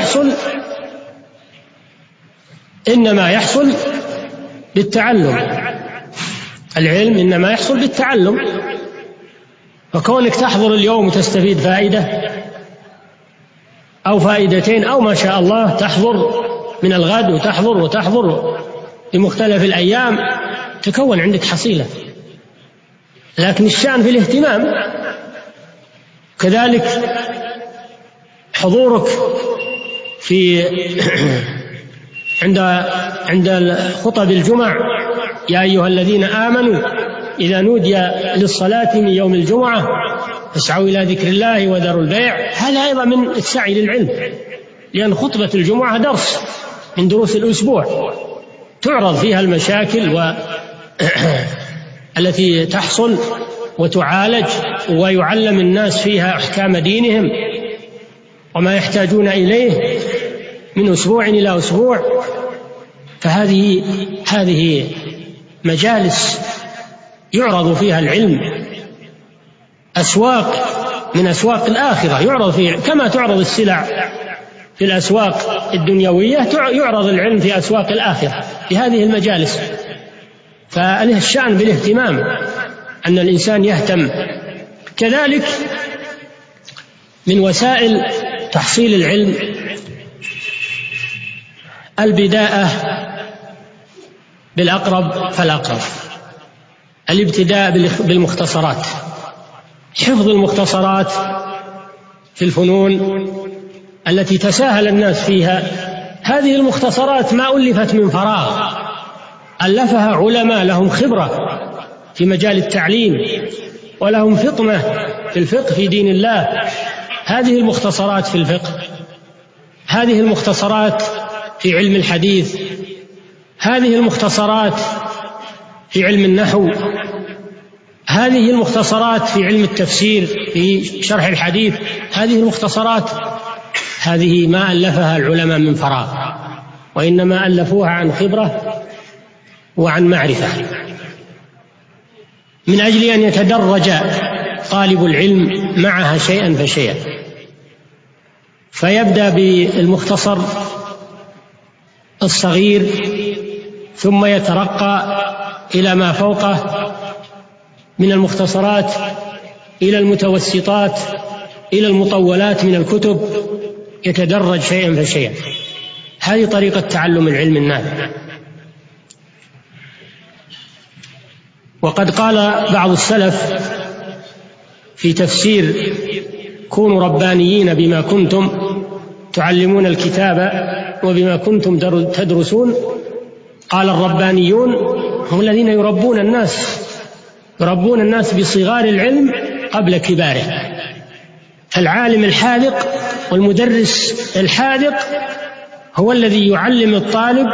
إنما يحصل بالتعلم. العلم إنما يحصل بالتعلم. فكونك تحضر اليوم وتستفيد فائدة أو فائدتين أو ما شاء الله، تحضر من الغد وتحضر بمختلف الأيام، تكون عندك حصيلة. لكن الشأن في الاهتمام. كذلك حضورك في عند خطب الجمع: يا أيها الذين آمنوا إذا نودي للصلاة من يوم الجمعة فاسعوا إلى ذكر الله وذروا البيع، هذا أيضا من السعي للعلم، لأن خطبة الجمعة درس من دروس الأسبوع تعرض فيها المشاكل التي تحصل وتعالج، ويعلم الناس فيها أحكام دينهم وما يحتاجون إليه من أسبوع إلى أسبوع. فهذه مجالس يعرض فيها العلم، أسواق من أسواق الآخرة يعرض فيها، كما تعرض السلع في الأسواق الدنيوية يعرض العلم في أسواق الآخرة في هذه المجالس. فالشأن بالاهتمام أن الإنسان يهتم. كذلك من وسائل تحصيل العلم البداءة بالأقرب فالأقرب، الابتداء بالمختصرات، حفظ المختصرات في الفنون التي تساهل الناس فيها. هذه المختصرات ما ألفت من فراغ، ألفها علماء لهم خبرة في مجال التعليم ولهم فطنة في الفقه في دين الله. هذه المختصرات في الفقه، هذه المختصرات في علم الحديث، هذه المختصرات في علم النحو، هذه المختصرات في علم التفسير في شرح الحديث. هذه المختصرات هذه ما ألفها العلماء من فراغ، وإنما ألفوها عن خبرة وعن معرفة، من أجل أن يتدرج طالب العلم معها شيئا فشيئا، فيبدأ بالمختصر الصغير ثم يترقى إلى ما فوقه من المختصرات، إلى المتوسطات، إلى المطولات من الكتب، يتدرج شيئا فشيئا. هذه طريقة تعلم العلم النافع. وقد قال بعض السلف في تفسير كونوا ربانيين بما كنتم تعلمون الكتاب وبما كنتم تدرسون، قال الربانيون هم الذين يربون الناس بصغار العلم قبل كباره. العالم الحاذق والمدرس الحاذق هو الذي يعلم الطالب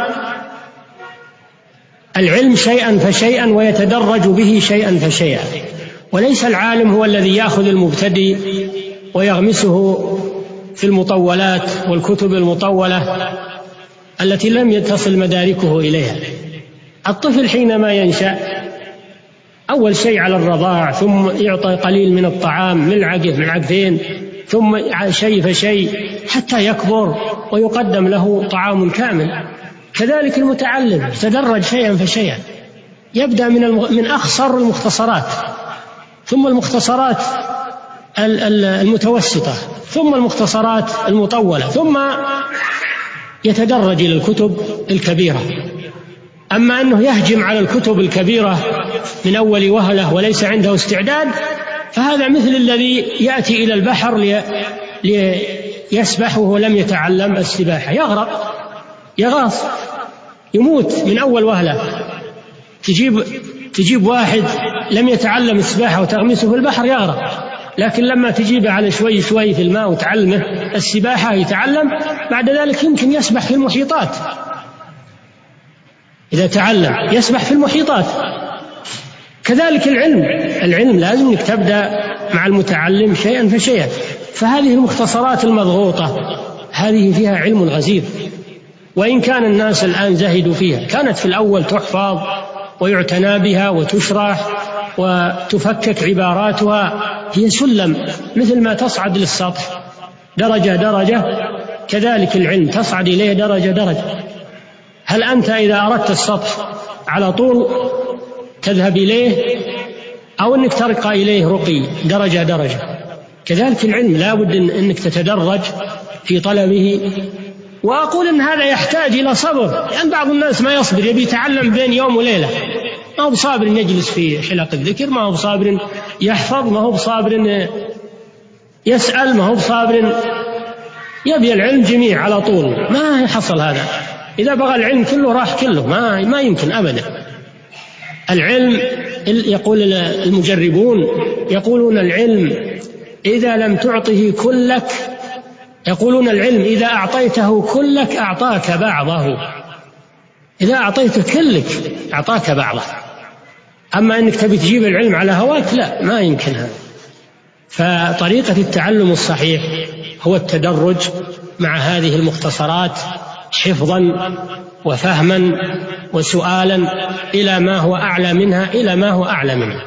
العلم شيئا فشيئا ويتدرج به شيئا فشيئا، وليس العالم هو الذي يأخذ المبتدئ ويغمسه في المطولات والكتب المطولة التي لم يتصل مداركه إليها. الطفل حينما ينشأ أول شيء على الرضاع، ثم يعطى قليل من الطعام، ملعقة ملعقتين، ثم شيء فشيء حتى يكبر ويقدم له طعام كامل. كذلك المتعلم يتدرج شيئا فشيئا، يبدأ من أخصر المختصرات، ثم المختصرات المتوسطة، ثم المختصرات المطولة، ثم يتدرج إلى الكتب الكبيرة. أما أنه يهجم على الكتب الكبيرة من أول وهلة وليس عنده استعداد، فهذا مثل الذي يأتي إلى البحر ليسبح وهو لم يتعلم السباحة، يغرق، يغاص، يموت من أول وهلة. تجيب واحد لم يتعلم السباحة وتغمسه في البحر يغرق، لكن لما تجيبه على شوي شوي في الماء وتعلمه السباحة يتعلم، بعد ذلك يمكن يسبح في المحيطات. إذا تعلم يسبح في المحيطات. كذلك العلم لازم أنك تبدأ مع المتعلم شيئا فشيئا. فهذه المختصرات المضغوطة هذه فيها علم غزير، وإن كان الناس الآن زهدوا فيها، كانت في الأول تحفظ ويعتنى بها وتشرح وتفكك عباراتها، هي سلم مثل ما تصعد للسطح درجة درجة، كذلك العلم تصعد إليه درجة درجة. هل أنت إذا أردت السطح على طول تذهب إليه، أو أنك ترقى إليه رقي درجة درجة؟ كذلك العلم لا بد أنك تتدرج في طلبه. وأقول أن هذا يحتاج إلى صبر، لأن يعني بعض الناس ما يصبر، يبي يتعلم بين يوم وليلة، ما هو بصابر يجلس في حلق الذكر، ما هو بصابر يحفظ، ما هو بصابر يسأل، ما هو بصابر يبي العلم جميع على طول. ما يحصل هذا، إذا بغى العلم كله راح كله، ما يمكن أبدا. العلم يقول المجربون يقولون العلم إذا لم تعطه كلك، يقولون العلم إذا أعطيته كلك أعطاك بعضه، إذا أعطيته كلك أعطاك بعضه، أما أنك تبي تجيب العلم على هواك لا، ما يمكن هذا. فطريقة التعلم الصحيح هو التدرج مع هذه المختصرات حفظا وفهما وسؤالا إلى ما هو أعلى منها إلى ما هو أعلى منها.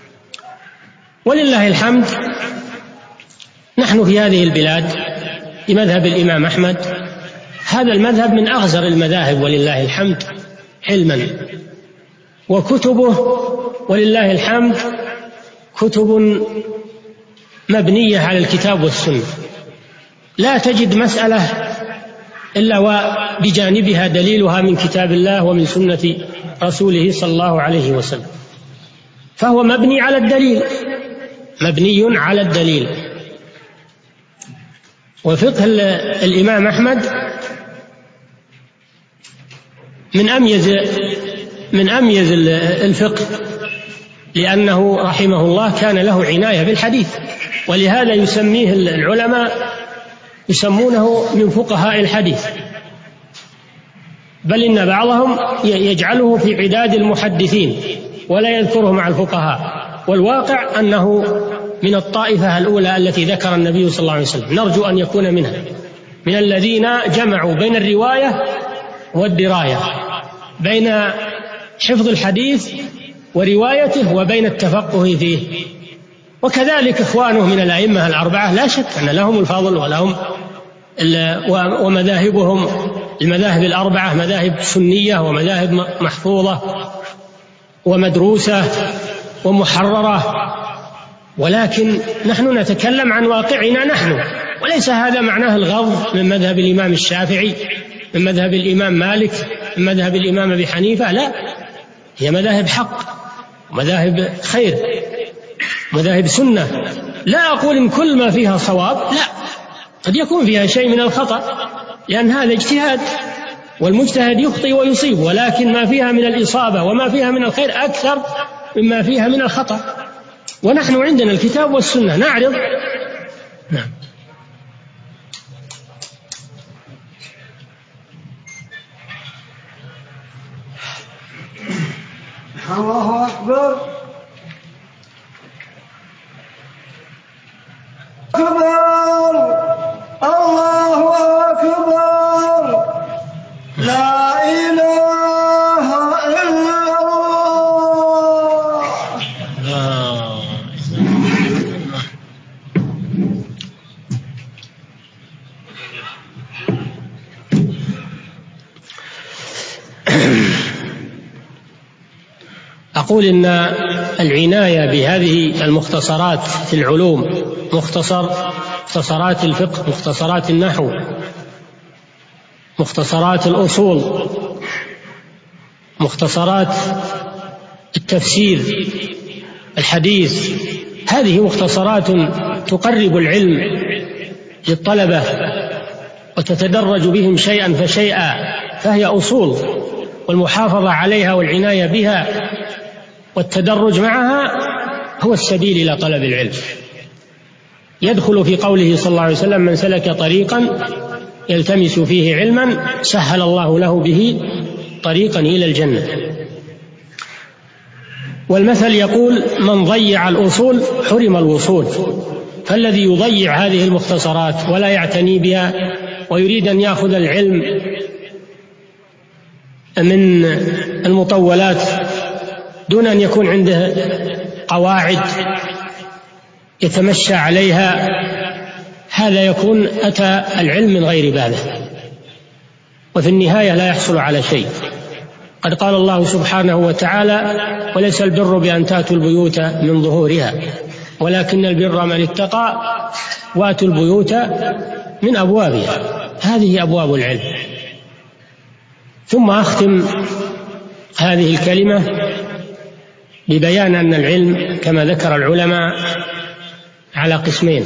ولله الحمد نحن في هذه البلاد بمذهب الإمام أحمد، هذا المذهب من أغزر المذاهب ولله الحمد علما، وكتبه ولله الحمد كتب مبنية على الكتاب والسنة، لا تجد مسألة إلا وبجانبها دليلها من كتاب الله ومن سنة رسوله صلى الله عليه وسلم، فهو مبني على الدليل، مبني على الدليل. وفقه الإمام أحمد من أميز الفقه، لأنه رحمه الله كان له عناية بالحديث، ولهذا يسميه العلماء يسمونه من فقهاء الحديث، بل إن بعضهم يجعله في عداد المحدثين ولا يذكره مع الفقهاء، والواقع أنه من الطائفة الأولى التي ذكر النبي صلى الله عليه وسلم، نرجو أن يكون منها، من الذين جمعوا بين الرواية والدراية، بين حفظ الحديث وروايته وبين التفقه فيه. وكذلك إخوانه من الأئمة الأربعة لا شك أن لهم الفضل ولهم ومذاهبهم المذاهب الأربعة مذاهب سنية ومذاهب محفوظة ومدروسة ومحررة، ولكن نحن نتكلم عن واقعنا نحن، وليس هذا معناه الغض من مذهب الإمام الشافعي، من مذهب الإمام مالك، من مذهب الإمام أبي حنيفة، لا، هي مذاهب حق ومذاهب خير، مذاهب سنة. لا أقول إن كل ما فيها صواب، لا، قد يكون فيها شيء من الخطأ، لأن هذا اجتهاد والمجتهد يخطئ ويصيب، ولكن ما فيها من الإصابة وما فيها من الخير أكثر مما فيها من الخطأ، ونحن عندنا الكتاب والسنة نعرض. نعم. الله أكبر أكبر الله أكبر لا إله إلا الله. أقول إن العناية بهذه المختصرات في العلوم، مختصرات الفقه، مختصرات النحو، مختصرات الأصول، مختصرات التفسير، الحديث، هذه مختصرات تقرب العلم للطلبة وتتدرج بهم شيئا فشيئا، فهي أصول، والمحافظة عليها والعناية بها والتدرج معها هو السبيل إلى طلب العلم. يدخل في قوله صلى الله عليه وسلم: من سلك طريقا يلتمس فيه علما سهل الله له به طريقا إلى الجنة. والمثل يقول: من ضيع الأصول حرم الوصول. فالذي يضيع هذه المختصرات ولا يعتني بها ويريد أن يأخذ العلم من المطولات دون أن يكون عنده قواعد يتمشى عليها، هذا يكون أتى العلم من غير باله، وفي النهاية لا يحصل على شيء. قد قال الله سبحانه وتعالى: وليس البر بأن تأتوا البيوت من ظهورها ولكن البر من اتقى وأتوا البيوت من أبوابها. هذه أبواب العلم. ثم أختم هذه الكلمة ببيان أن العلم كما ذكر العلماء على قسمين: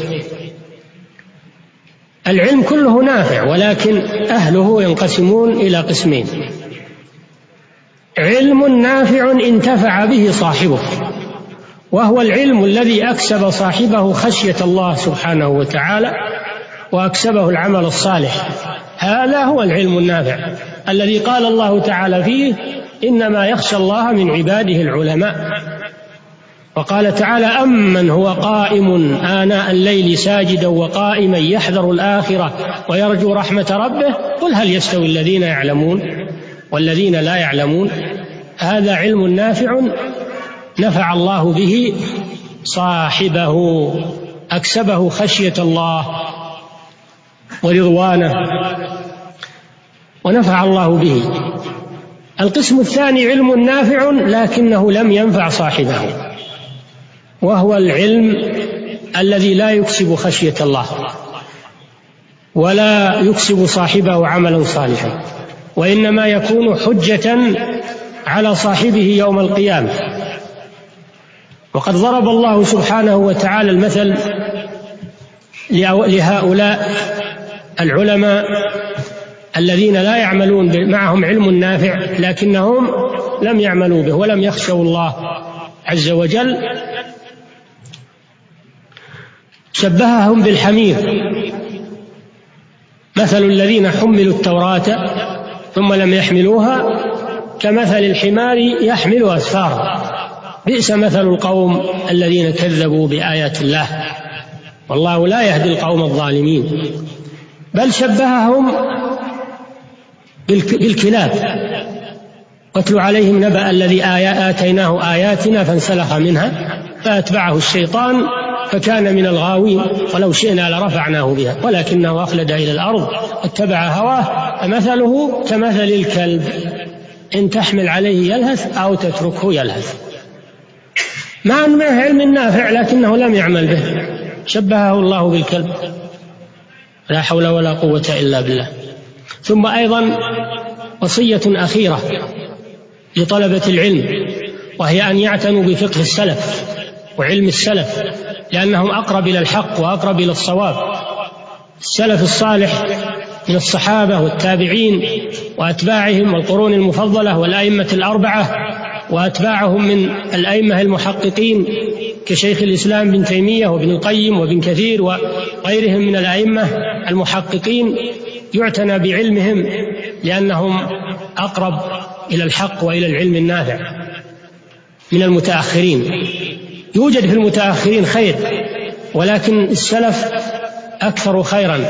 العلم كله نافع، ولكن أهله ينقسمون إلى قسمين: علم نافع انتفع به صاحبه، وهو العلم الذي أكسب صاحبه خشية الله سبحانه وتعالى وأكسبه العمل الصالح. هذا هو العلم النافع الذي قال الله تعالى فيه: إنما يخشى الله من عباده العلماء. وقال تعالى: أمن هو قائم آناء الليل ساجدا وقائما يحذر الآخرة ويرجو رحمة ربه قل هل يستوي الذين يعلمون والذين لا يعلمون. هذا علم نافع نفع الله به صاحبه، أكسبه خشية الله ورضوانه ونفع الله به. القسم الثاني علم نافع لكنه لم ينفع صاحبه، وهو العلم الذي لا يكسب خشية الله ولا يكسب صاحبه عملا صالحا، وإنما يكون حجة على صاحبه يوم القيامة. وقد ضرب الله سبحانه وتعالى المثل لهؤلاء العلماء الذين لا يعملون معهم علم نافع لكنهم لم يعملوا به ولم يخشوا الله عز وجل. شبههم بالحمير: مثل الذين حملوا التوراة ثم لم يحملوها كمثل الحمار يحمل أسفارا بئس مثل القوم الذين كذبوا بآيات الله والله لا يهدي القوم الظالمين. بل شبههم بالكلاب: واتل عليهم نبأ الذي آتيناه آياتنا فانسلخ منها فأتبعه الشيطان فكان من الغاوين ولو شئنا لرفعناه بها ولكنه أخلد إلى الأرض واتبع هواه فمثله كمثل الكلب إن تحمل عليه يلهث أو تتركه يلهث. مع أنه علم نافع لكنه لم يعمل به، شبهه الله بالكلب. لا حول ولا قوة إلا بالله. ثم أيضا وصية أخيرة لطلبة العلم، وهي أن يعتنوا بفقه السلف وعلم السلف، لأنهم أقرب إلى الحق وأقرب إلى الصواب. السلف الصالح من الصحابة والتابعين وأتباعهم والقرون المفضلة والأئمة الأربعة وأتباعهم من الأئمة المحققين كشيخ الإسلام بن تيمية وابن القيم وابن كثير وغيرهم من الأئمة المحققين، يعتنى بعلمهم لأنهم أقرب إلى الحق وإلى العلم النافع من المتأخرين. يوجد في المتأخرين خير، ولكن السلف أكثر خيرا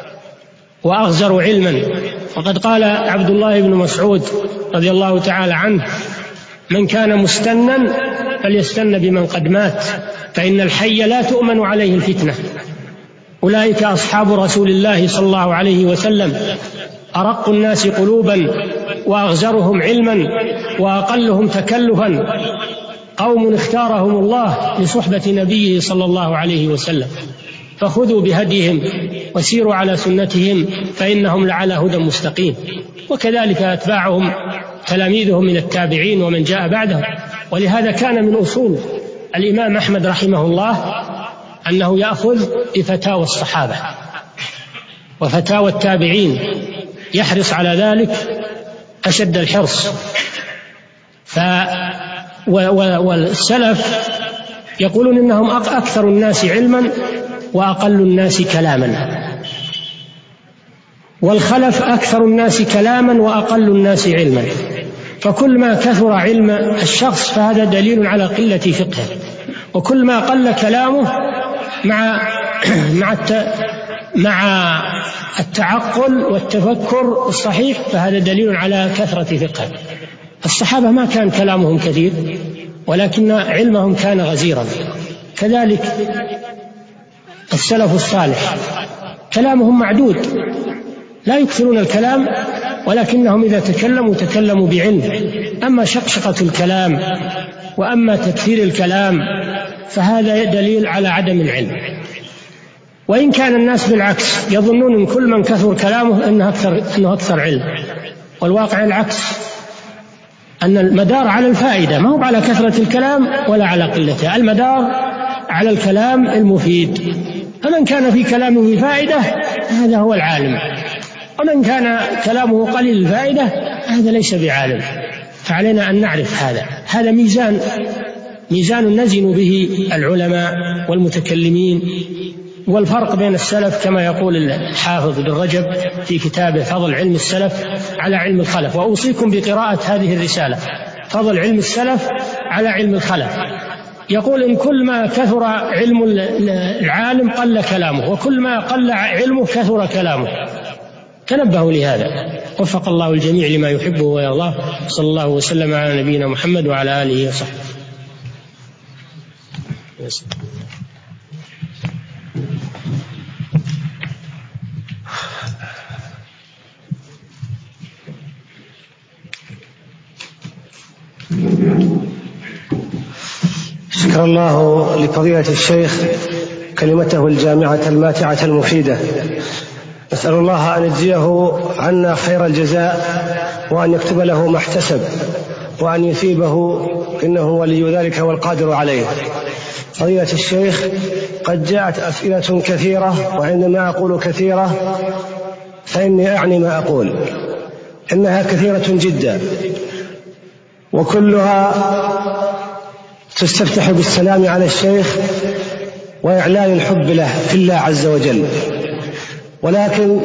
وأغزر علما. وقد قال عبد الله بن مسعود رضي الله تعالى عنه: من كان مستنا فليستن بمن قد مات فإن الحي لا تؤمن عليه الفتنة. أولئك أصحاب رسول الله صلى الله عليه وسلم، أرق الناس قلوبا وأغزرهم علما وأقلهم تكلفا، قوم اختارهم الله لصحبة نبيه صلى الله عليه وسلم، فخذوا بهديهم وسيروا على سنتهم فإنهم لعلى هدى مستقيم. وكذلك أتباعهم تلاميذهم من التابعين ومن جاء بعدهم. ولهذا كان من أصول الإمام أحمد رحمه الله أنه يأخذ بفتاوى الصحابة وفتاوى التابعين، يحرص على ذلك أشد الحرص. والسلف يقولون إنهم أكثر الناس علما وأقل الناس كلاما، والخلف أكثر الناس كلاما وأقل الناس علما. فكل ما كثر علم الشخص فهذا دليل على قلة فقهه، وكل ما قل كلامه مع التعقل والتفكر الصحيح فهذا دليل على كثرة فقهه. الصحابة ما كان كلامهم كثير ولكن علمهم كان غزيرا. كذلك السلف الصالح كلامهم معدود، لا يكثرون الكلام، ولكنهم إذا تكلموا بعلم. أما شقشقة الكلام وأما تكثير الكلام فهذا دليل على عدم العلم. وإن كان الناس بالعكس يظنون أن كل من كثر كلامه أنه أكثر علم، والواقع العكس، أن المدار على الفائدة ما هو على كثرة الكلام ولا على قلته، المدار على الكلام المفيد. فمن كان في كلامه فائدة هذا هو العالم، ومن كان كلامه قليل الفائدة هذا ليس بعالم. فعلينا أن نعرف هذا ميزان نزن به العلماء والمتكلمين، والفرق بين السلف كما يقول الحافظ بن رجب في كتابه فضل علم السلف على علم الخلف. وأوصيكم بقراءة هذه الرسالة، فضل علم السلف على علم الخلف. يقول إن كل ما كثر علم العالم قل كلامه، وكل ما قل علمه كثر كلامه. تنبهوا لهذا. وفق الله الجميع لما يحبه ويرضاه. صلى الله وسلم على نبينا محمد وعلى آله وصحبه. شكر الله لفضيلة الشيخ كلمته الجامعة الماتعة المفيدة. نسأل الله أن يجزيه عنا خير الجزاء، وأن يكتب له ما احتسب، وأن يثيبه، إنه ولي ذلك والقادر عليه. فضيلة الشيخ، قد جاءت أسئلة كثيرة، وعندما أقول كثيرة فإني أعني ما أقول، إنها كثيرة جدا، وكلها تستفتح بالسلام على الشيخ وإعلان الحب له في الله عز وجل. ولكن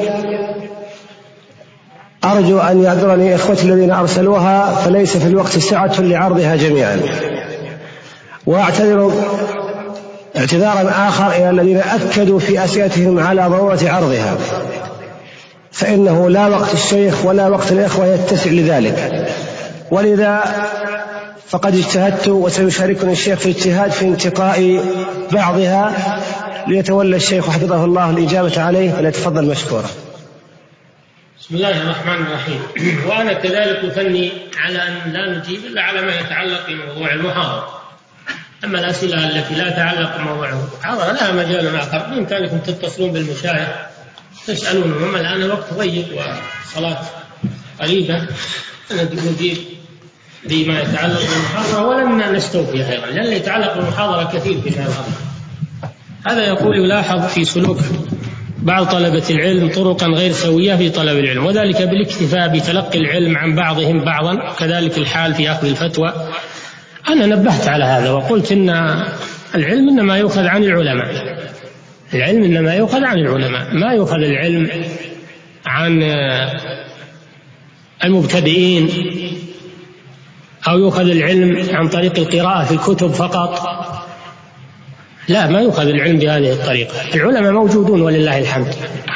أرجو أن يعذرني إخوتي الذين أرسلوها، فليس في الوقت سعة لعرضها جميعا. وأعتذر اعتذارا آخر إلى الذين أكدوا في أسئلتهم على ضرورة عرضها، فإنه لا وقت الشيخ ولا وقت الإخوة يتسع لذلك. ولذا فقد اجتهدت، وسيشاركني الشيخ في الاجتهاد في انتقاء بعضها، ليتولى الشيخ حفظه الله الإجابة عليه، فليتفضل مشكورا. بسم الله الرحمن الرحيم. وأنا كذلك أثني على أن لا نجيب إلا على ما يتعلق بموضوع المحاضرة. أما الأسئلة التي لا تتعلق بموضوع المحاضرة لها مجال آخر، بإمكانكم تتصلون بالمشايخ تسألونهم. أما الآن الوقت ضيق والصلاة قريبة، نجيب بما يتعلق بالمحاضرة ولن نستوفي أيضا، لأن يتعلق بالمحاضرة كثير في هذا. هذا يقول يلاحظ في سلوك بعض طلبة العلم طرقا غير سوية في طلب العلم، وذلك بالاكتفاء بتلقي العلم عن بعضهم بعضا، كذلك الحال في أخذ الفتوى. أنا نبهت على هذا وقلت إن العلم إنما يؤخذ عن العلماء، العلم إنما يؤخذ عن العلماء، ما يؤخذ العلم عن المبتدئين، أو يؤخذ العلم عن طريق القراءة في الكتب فقط. لا، ما يؤخذ العلم بهذه الطريقة. العلماء موجودون ولله الحمد،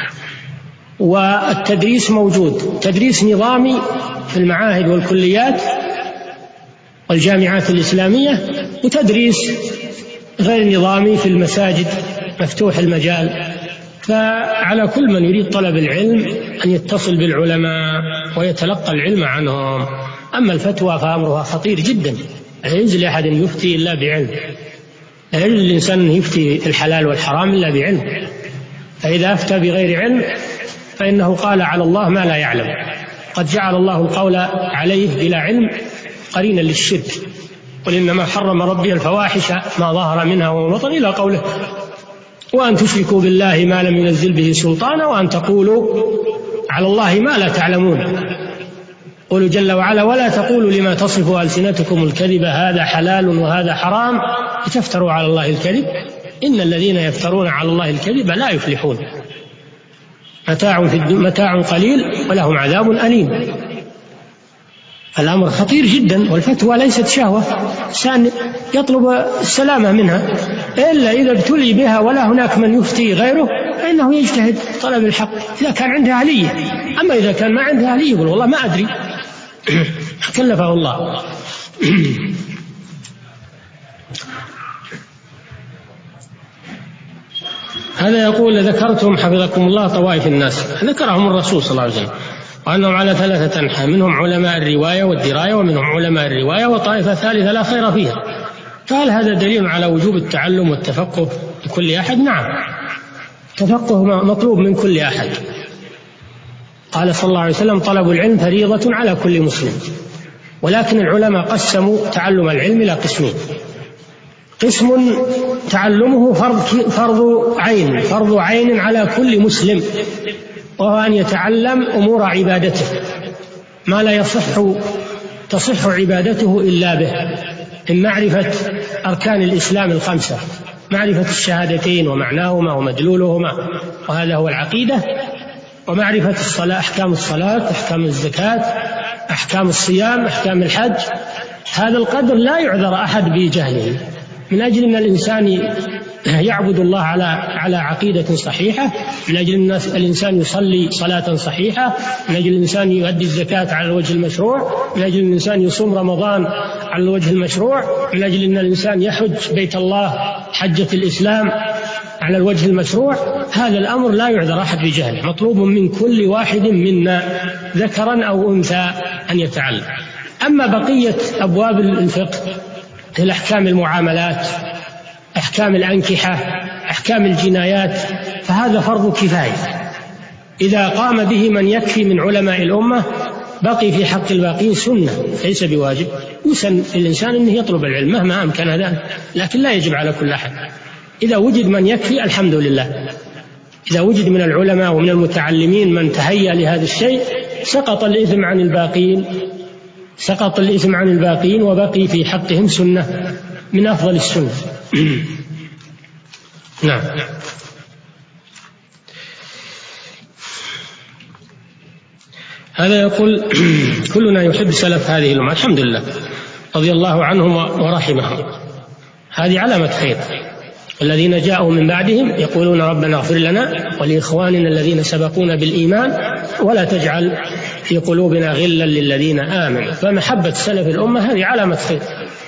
والتدريس موجود، تدريس نظامي في المعاهد والكليات والجامعات الإسلامية، وتدريس غير نظامي في المساجد مفتوح المجال. فعلى كل من يريد طلب العلم أن يتصل بالعلماء ويتلقى العلم عنهم. أما الفتوى فأمرها خطير جدا، لا يجوز لأحد يفتي إلا بعلم، لا يجوز للإنسان يفتي في الحلال والحرام إلا بعلم. فإذا أفتى بغير علم فإنه قال على الله ما لا يعلم. قد جعل الله القول عليه بلا علم قرينا للشرك، قل إنما حرم ربي الفواحش ما ظهر منها وما بطن، إلى قوله وأن تشركوا بالله ما لم ينزل به سلطانا وأن تقولوا على الله ما لا تعلمون. قل جل وعلا ولا تقولوا لما تصف ألسنتكم الكذب هذا حلال وهذا حرام لتفتروا على الله الكذب إن الذين يفترون على الله الكذب لا يفلحون. متاع قليل ولهم عذاب أليم. الأمر خطير جدا، والفتوى ليست شهوة إنسان يطلب السلامة منها، إلا إذا ابتلي بها ولا هناك من يفتي غيره فإنه يجتهد طلب الحق إذا كان عنده أهلية. أما إذا كان ما عنده أهلية يقول والله ما أدري كلفه الله. هذا يقول ذكرتم حفظكم الله طوائف الناس، ذكرهم الرسول صلى الله عليه وسلم، وأنهم على 3 أنحاء، منهم علماء الرواية والدراية، ومنهم علماء الرواية وطائفة ثالثة لا خير فيها. فهل هذا دليل على وجوب التعلم والتفقه لكل أحد؟ نعم، التفقه مطلوب من كل أحد. قال صلى الله عليه وسلم طلب العلم فريضة على كل مسلم. ولكن العلماء قسموا تعلم العلم إلى قسمين: قسم تعلمه فرض عين على كل مسلم، وهو أن يتعلم أمور عبادته ما لا يصح تصح عبادته إلا به، من معرفة أركان الإسلام 5، معرفة الشهادتين ومعناهما ومدلولهما، وهذا هو العقيدة، ومعرفة الصلاة، أحكام الصلاة، أحكام الزكاة، أحكام الصيام، أحكام الحج. هذا القدر لا يعذر أحد بجهله، من أجل أن الإنسان يعبد الله على عقيدة صحيحة، من أجل أن الإنسان يصلي صلاة صحيحة، من أجل الإنسان يؤدي الزكاة على الوجه المشروع، من أجل الإنسان يصوم رمضان على الوجه المشروع، من أجل أن الإنسان يحج بيت الله حجة الإسلام على الوجه المشروع. هذا الأمر لا يعذر أحد بجهله، مطلوب من كل واحد منا ذكرا أو أنثى أن يتعلم. أما بقية أبواب الفقه، الأحكام المعاملات، أحكام الأنكحة، أحكام الجنايات، فهذا فرض كفاية، إذا قام به من يكفي من علماء الأمة بقي في حق الباقين سنة ليس بواجب. يسن الإنسان أنه يطلب العلم مهما أمكن ذلك، لكن لا يجب على كل أحد. إذا وجد من يكفي الحمد لله، إذا وجد من العلماء ومن المتعلمين من تهيأ لهذا الشيء سقط الإثم عن الباقين، سقط الإثم عن الباقين، وبقي في حقهم سنة من أفضل السنة. نعم. هذا يقول كلنا يحب سلف هذه الأمة الحمد لله رضي الله عنهم ورحمهم، هذه علامة خير. والذين جاءوا من بعدهم يقولون ربنا اغفر لنا ولإخواننا الذين سبقونا بالإيمان ولا تجعل في قلوبنا غلا للذين آمنوا. فمحبة سلف الأمة هذه علامة خير.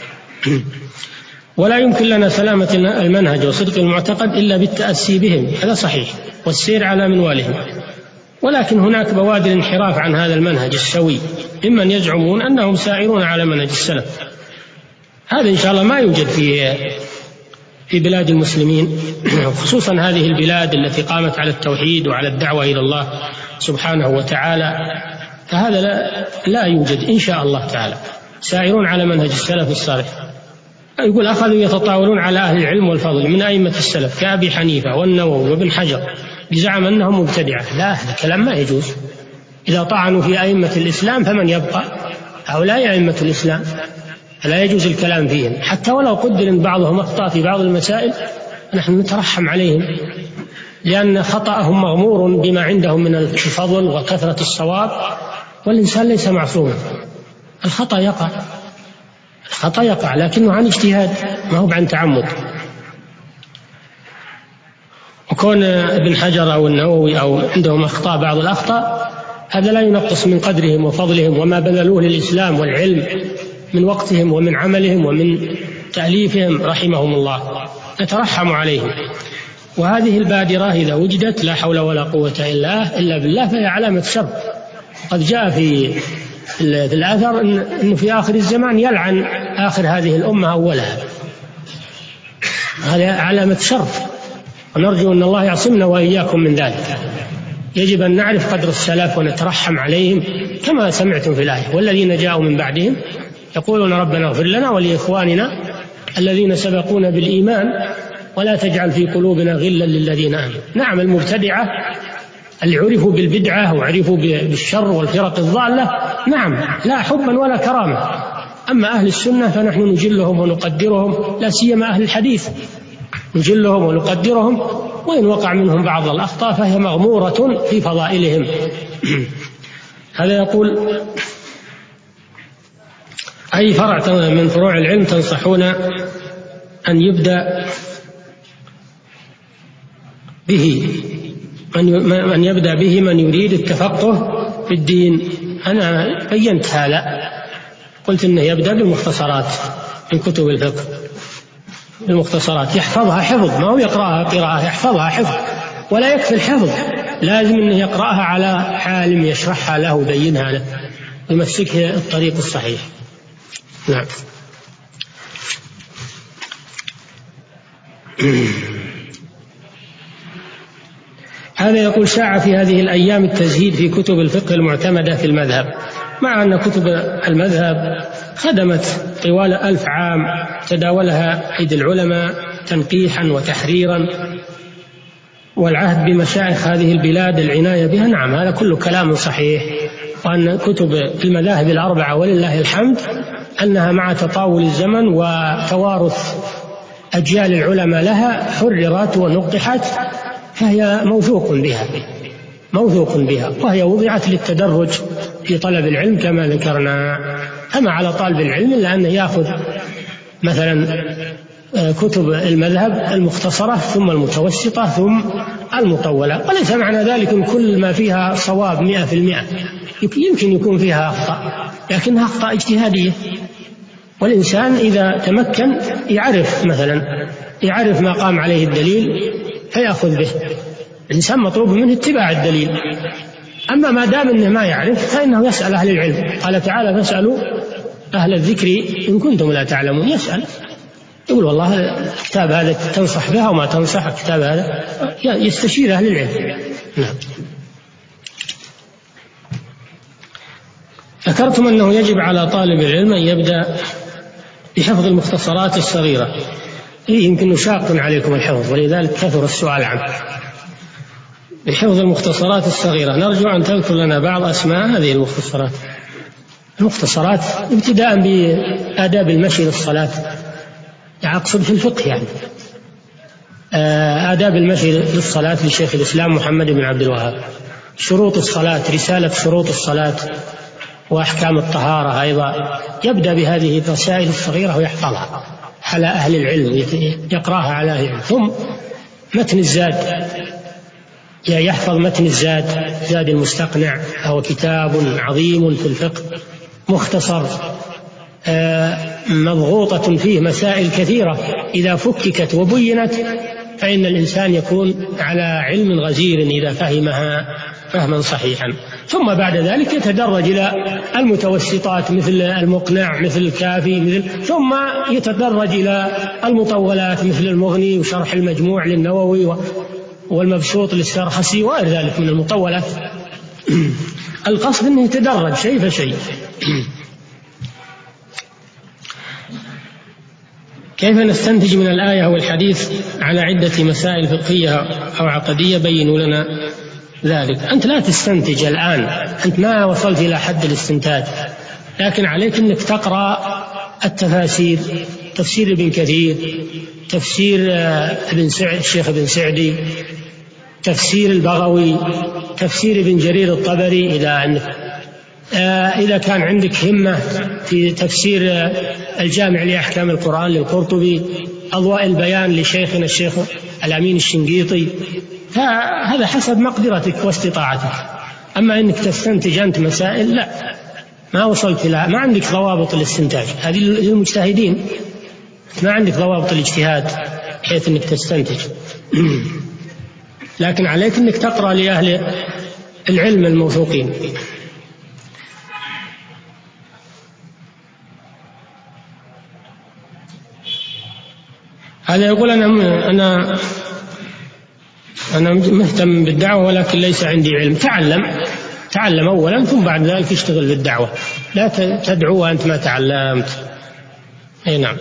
ولا يمكن لنا سلامة المنهج وصدق المعتقد إلا بالتأسي بهم، هذا صحيح، والسير على منوالهم. ولكن هناك بوادر انحراف عن هذا المنهج السوي ممن يزعمون أنهم سائرون على منهج السلف. هذا إن شاء الله ما يوجد في بلاد المسلمين، خصوصا هذه البلاد التي قامت على التوحيد وعلى الدعوة إلى الله سبحانه وتعالى، فهذا لا يوجد إن شاء الله تعالى سائرون على منهج السلف الصالح. يقول أخذوا يتطاولون على أهل العلم والفضل من أئمة السلف كأبي حنيفة والنووي وابن حجر بزعم أنهم مبتدعة. لا، هذا كلام ما يجوز. إذا طعنوا في أئمة الإسلام فمن يبقى؟ هؤلاء أئمة الإسلام لا يجوز الكلام فيهم، حتى ولو قدر أن بعضهم أخطأ في بعض المسائل نحن نترحم عليهم، لأن خطأهم مغمور بما عندهم من الفضل وكثرة الصواب، والإنسان ليس معصوما. الخطأ يقع لكنه عن اجتهاد ما هو عن تعمد. وكون ابن حجر أو النووي أو عندهم أخطاء بعض الأخطاء هذا لا ينقص من قدرهم وفضلهم وما بذلوه للإسلام والعلم من وقتهم ومن عملهم ومن تأليفهم رحمهم الله، نترحم عليهم. وهذه البادرة إذا وجدت لا حول ولا قوة إلا بالله فهي علامة شر. قد جاء في الأثر أنه في آخر الزمان يلعن آخر هذه الأمة أولها، هذه علامة شر، ونرجو أن الله يعصمنا وإياكم من ذلك. يجب أن نعرف قدر السلف ونترحم عليهم كما سمعتم في الآية والذين جاءوا من بعدهم يقولون ربنا اغفر لنا ولإخواننا الذين سبقونا بالإيمان ولا تجعل في قلوبنا غلا للذين آمنوا. نعم، المبتدعة اللي عرفوا بالبدعة وعرفوا بالشر والفرق الضالة نعم لا حبا ولا كرامة. أما أهل السنة فنحن نجلهم ونقدرهم، لا سيما أهل الحديث نجلهم ونقدرهم، وإن وقع منهم بعض الأخطاء فهي مغمورة في فضائلهم. هذا يقول أي فرع من فروع العلم تنصحون أن يبدأ به من يريد التفقه في الدين؟ أنا بينت هذا، قلت إنه يبدأ بالمختصرات من كتب الفقه، المختصرات يحفظها حفظ، ما هو يقرأها قراءة، يحفظها حفظ. ولا يكفي الحفظ، لازم أنه يقرأها على عالم يشرحها له ويبينها له يمسكه الطريق الصحيح. نعم. هذا يقول شاع في هذه الأيام التزهيد في كتب الفقه المعتمدة في المذهب، مع أن كتب المذهب خدمت طوال 1000 عام، تداولها أيدي العلماء تنقيحا وتحريرا، والعهد بمشايخ هذه البلاد العناية بها. نعم، هذا كله كلام صحيح، وأن كتب المذاهب الأربعة ولله الحمد أنها مع تطاول الزمن وتوارث أجيال العلماء لها حررت ونقحت، فهي موثوق بها، وهي وضعت للتدرج في طلب العلم كما ذكرنا. أما على طالب العلم إلا أن يأخذ مثلا كتب المذهب المختصرة ثم المتوسطة ثم المطولة، وليس معنى ذلك إن كل ما فيها صواب 100%، يمكن يكون فيها أخطاء لكنها أخطاء اجتهادية. والإنسان إذا تمكن يعرف ما قام عليه الدليل فيأخذ به. الإنسان مطلوب منه اتباع الدليل، أما ما دام أنه ما يعرف فإنه يسأل أهل العلم. قال تعالى: فاسألوا أهل الذكر إن كنتم لا تعلمون. يسأل، يقول والله الكتاب هذا تنصح به وما تنصح، الكتاب هذا يستشير أهل العلم. نعم. ذكرتم أنه يجب على طالب العلم أن يبدأ بحفظ المختصرات الصغيرة. يمكن شاق عليكم الحفظ ولذلك كثر السؤال عنه. بحفظ المختصرات الصغيرة نرجو أن تذكر لنا بعض أسماء هذه المختصرات ابتداء بآداب المشي للصلاة، أقصد في الفقه يعني. آداب المشي للصلاة لشيخ الإسلام محمد بن عبد الوهاب. شروط الصلاة، رسالة شروط الصلاة وأحكام الطهارة أيضا. يبدأ بهذه الرسائل الصغيرة ويحفظها على أهل العلم، يقرأها على أهل العلم. ثم متن الزاد، يحفظ متن الزاد، زاد المستقنع، هو كتاب عظيم في الفقه مختصر مضغوطة فيه مسائل كثيرة، إذا فككت وبينت فإن الإنسان يكون على علم غزير إذا فهمها فهما صحيحا. ثم بعد ذلك يتدرج إلى المتوسطات مثل المقنع، مثل الكافي، ثم يتدرج إلى المطولات مثل المغني وشرح المجموع للنووي والمبسوط للسرخسي وغير ذلك من المطولات. القصد أنه يتدرج شيء فشيء. كيف نستنتج من الآية والحديث على عدة مسائل فقهية أو عقدية؟ بينوا لنا ذلك. أنت لا تستنتج الآن، أنت ما وصلت إلى حد الاستنتاج، لكن عليك أنك تقرأ التفاسير، تفسير ابن كثير، تفسير الشيخ ابن سعدي، تفسير البغوي، تفسير ابن جرير الطبري، إذا كان عندك همة في تفسير الجامع لأحكام القرآن للقرطبي، أضواء البيان لشيخنا الشيخ الأمين الشنقيطي. فهذا حسب مقدرتك واستطاعتك. أما أنك تستنتج أنت مسائل، لا، ما وصلت إلى، ما عندك ضوابط الاستنتاج، هذه للمجتهدين، ما عندك ضوابط الاجتهاد بحيث أنك تستنتج. لكن عليك أنك تقرأ لأهل العلم الموثوقين. هذا يقول أنا مهتم بالدعوة ولكن ليس عندي علم. تعلم أولا ثم بعد ذلك اشتغل بالدعوة، لا تدعو وأنت ما تعلمت. أي نعم.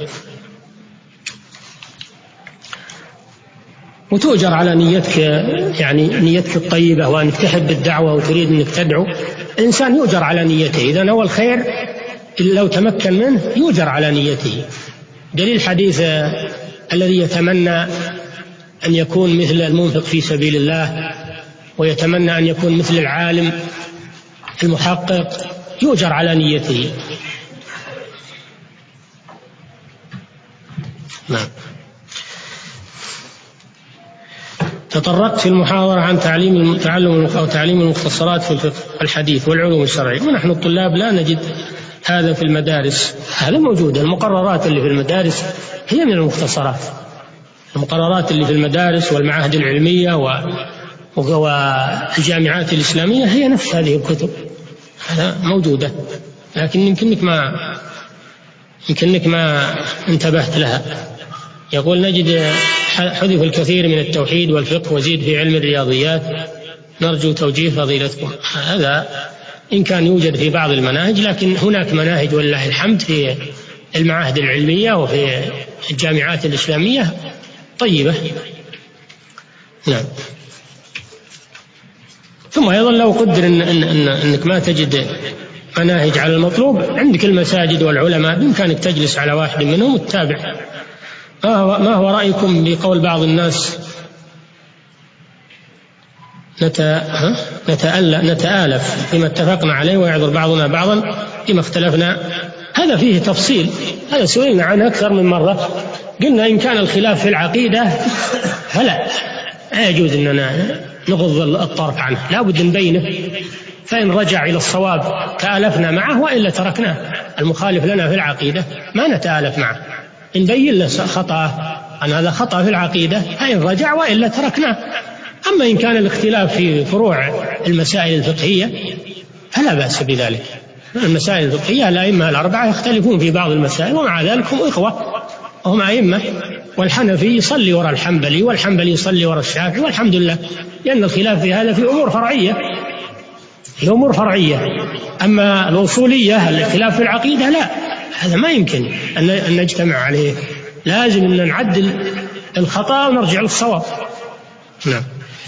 وتؤجر على نيتك، يعني نيتك الطيبة وأنك تحب الدعوة وتريد أنك تدعو. الإنسان يؤجر على نيته، إذا نوى الخير لو تمكن منه يؤجر على نيته. دليل حديث الذي يتمنى أن يكون مثل المنفق في سبيل الله ويتمنى أن يكون مثل العالم المحقق، يؤجر على نيته. نعم. تطرقت في المحاضرة عن تعليم المختصرات في الفقه الحديث والعلوم الشرعية، ونحن الطلاب لا نجد هذا في المدارس. هذا موجود، المقررات اللي في المدارس هي من المختصرات. المقررات اللي في المدارس والمعاهد العلمية والجامعات الإسلامية هي نفس هذه الكتب، هذا موجودة، لكن يمكنك ما انتبهت لها. يقول نجد حذف الكثير من التوحيد والفقه وزيد في علم الرياضيات، نرجو توجيه فضيلتكم. هذا إن كان يوجد في بعض المناهج، لكن هناك مناهج ولله الحمد في المعاهد العلمية وفي الجامعات الإسلامية طيبة. نعم. ثم أيضا لو قدر أنك ما تجد مناهج على المطلوب، عندك المساجد والعلماء بإمكانك تجلس على واحد منهم وتتابع. ما هو رأيكم بقول بعض الناس نتآلف فيما اتفقنا عليه ويعذر بعضنا بعضا فيما اختلفنا؟ هذا فيه تفصيل، هذا سئلنا عنه أكثر من مرة. قلنا إن كان الخلاف في العقيدة فلا يجوز أننا نغض الطرف عنه، لا بد نبينه، فإن رجع إلى الصواب تآلفنا معه، وإلا تركناه. المخالف لنا في العقيدة ما نتآلف معه، نبين له خطأه أن هذا خطأ في العقيدة، فإن رجع وإلا تركناه. أما إن كان الاختلاف في فروع المسائل الفقهية فلا بأس بذلك. المسائل الفقهية الأئمة الأربعة يختلفون في بعض المسائل، ومع ذلك هم إخوة وهم أئمة، والحنفي يصلي وراء الحنبلي، والحنبلي يصلي وراء الشافعي، والحمد لله، لأن الخلاف في هذا في أمور فرعية، في أمور فرعية. أما الأصولية الاختلاف في العقيدة لا، هذا ما يمكن أن نجتمع عليه، لازم أن نعدل الخطأ ونرجع للصواب. نعم.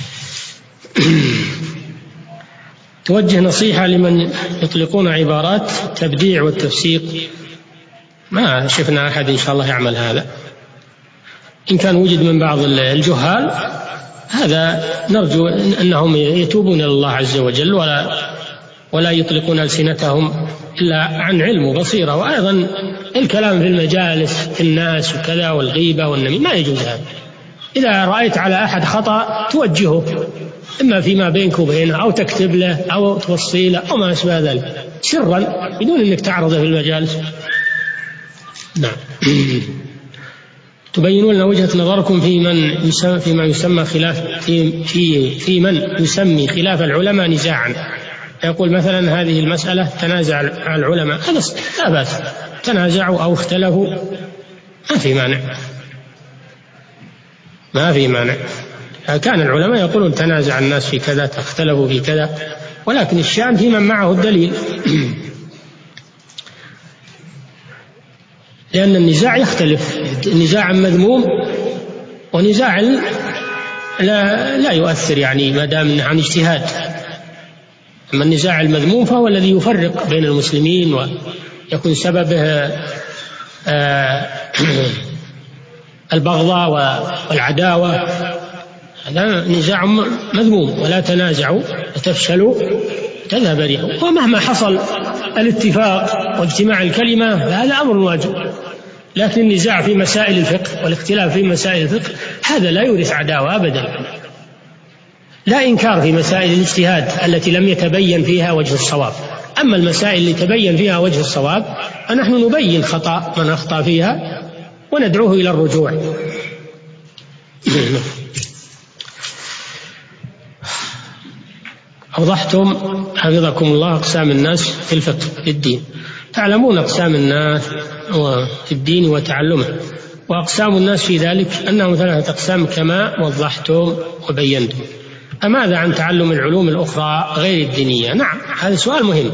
توجه نصيحة لمن يطلقون عبارات التبديع والتفسيق. ما شفنا أحد إن شاء الله يعمل هذا. إن كان وجد من بعض الجهال هذا نرجو أنهم يتوبون إلى الله عز وجل، ولا يطلقون ألسنتهم إلا عن علم وبصيرة. وأيضا الكلام في المجالس في الناس وكذا والغيبة والنميمة ما يجوز هذا. إذا رأيت على أحد خطأ توجهه، إما فيما بينك وبينه أو تكتب له أو توصي له أو ما أشبه ذلك سرا بدون أنك تعرضه في المجالس. نعم. تبينون لنا وجهة نظركم في من يسمى خلاف في من يسمي خلاف العلماء نزاعا. يقول مثلا هذه المسألة تنازع العلماء، هذا لا بأس، تنازعوا أو اختلفوا ما في مانع. كان العلماء يقولون تنازع الناس في كذا، تختلفوا في كذا، ولكن الشأن في من معه الدليل. لأن النزاع يختلف، نزاع مذموم ونزاع لا يؤثر، يعني ما دام عن اجتهاد. أما النزاع المذموم فهو الذي يفرق بين المسلمين ويكون سببه البغضاء والعداوة، هذا نزاع مذموم. ولا تنازعوا فتفشلوا تذهب ريحكم. ومهما حصل الاتفاق واجتماع الكلمة هذا أمر واجب، لكن النزاع في مسائل الفقه والاختلاف في مسائل الفقه هذا لا يورث عداوة أبدا. لا إنكار في مسائل الاجتهاد التي لم يتبين فيها وجه الصواب، أما المسائل اللي تبين فيها وجه الصواب فنحن نبين خطأ من أخطأ فيها وندعوه إلى الرجوع. أوضحتم حفظكم الله أقسام الناس في الفقه في الدين. تعلمون أقسام الناس في الدين وتعلمه، وأقسام الناس في ذلك أنهم 3 أقسام كما وضحتم وبينتم. فماذا عن تعلم العلوم الأخرى غير الدينية؟ نعم، هذا سؤال مهم.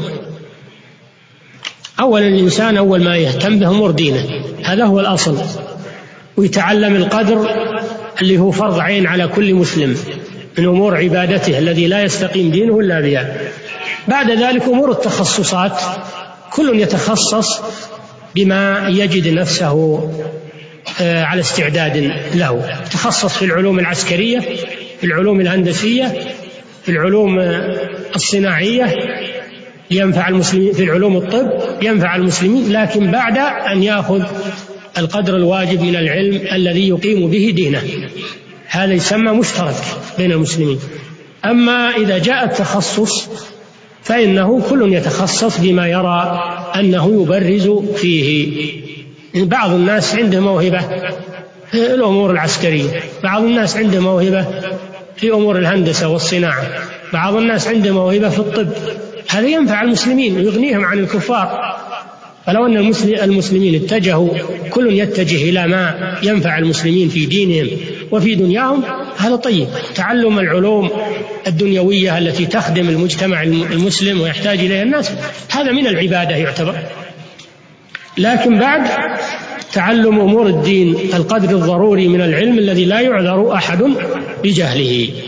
أولا الإنسان أول ما يهتم بأمور دينه، هذا هو الأصل، ويتعلم القدر اللي هو فرض عين على كل مسلم من أمور عبادته الذي لا يستقيم دينه إلا بها. بعد ذلك أمور التخصصات، كل يتخصص بما يجد نفسه على استعداد له. تخصص في العلوم العسكرية، في العلوم الهندسية، في العلوم الصناعية ينفع المسلمين، في العلوم الطب ينفع المسلمين، لكن بعد أن يأخذ القدر الواجب من العلم الذي يقيم به دينه، هذا يسمى مشترك بين المسلمين. أما إذا جاء التخصص فإنه كل يتخصص بما يرى أنه يبرز فيه. بعض الناس عنده موهبة في الأمور العسكرية، بعض الناس عنده موهبة في أمور الهندسة والصناعة، بعض الناس عنده موهبة في الطب، هذا ينفع المسلمين ويغنيهم عن الكفار. فلو أن المسلمين اتجهوا كل يتجه إلى ما ينفع المسلمين في دينهم وفي دنياهم هذا طيب. تعلم العلوم الدنيوية التي تخدم المجتمع المسلم ويحتاج إليها الناس هذا من العبادة يعتبر، لكن بعد تعلم أمور الدين القدر الضروري من العلم الذي لا يعذر أحد بجهله.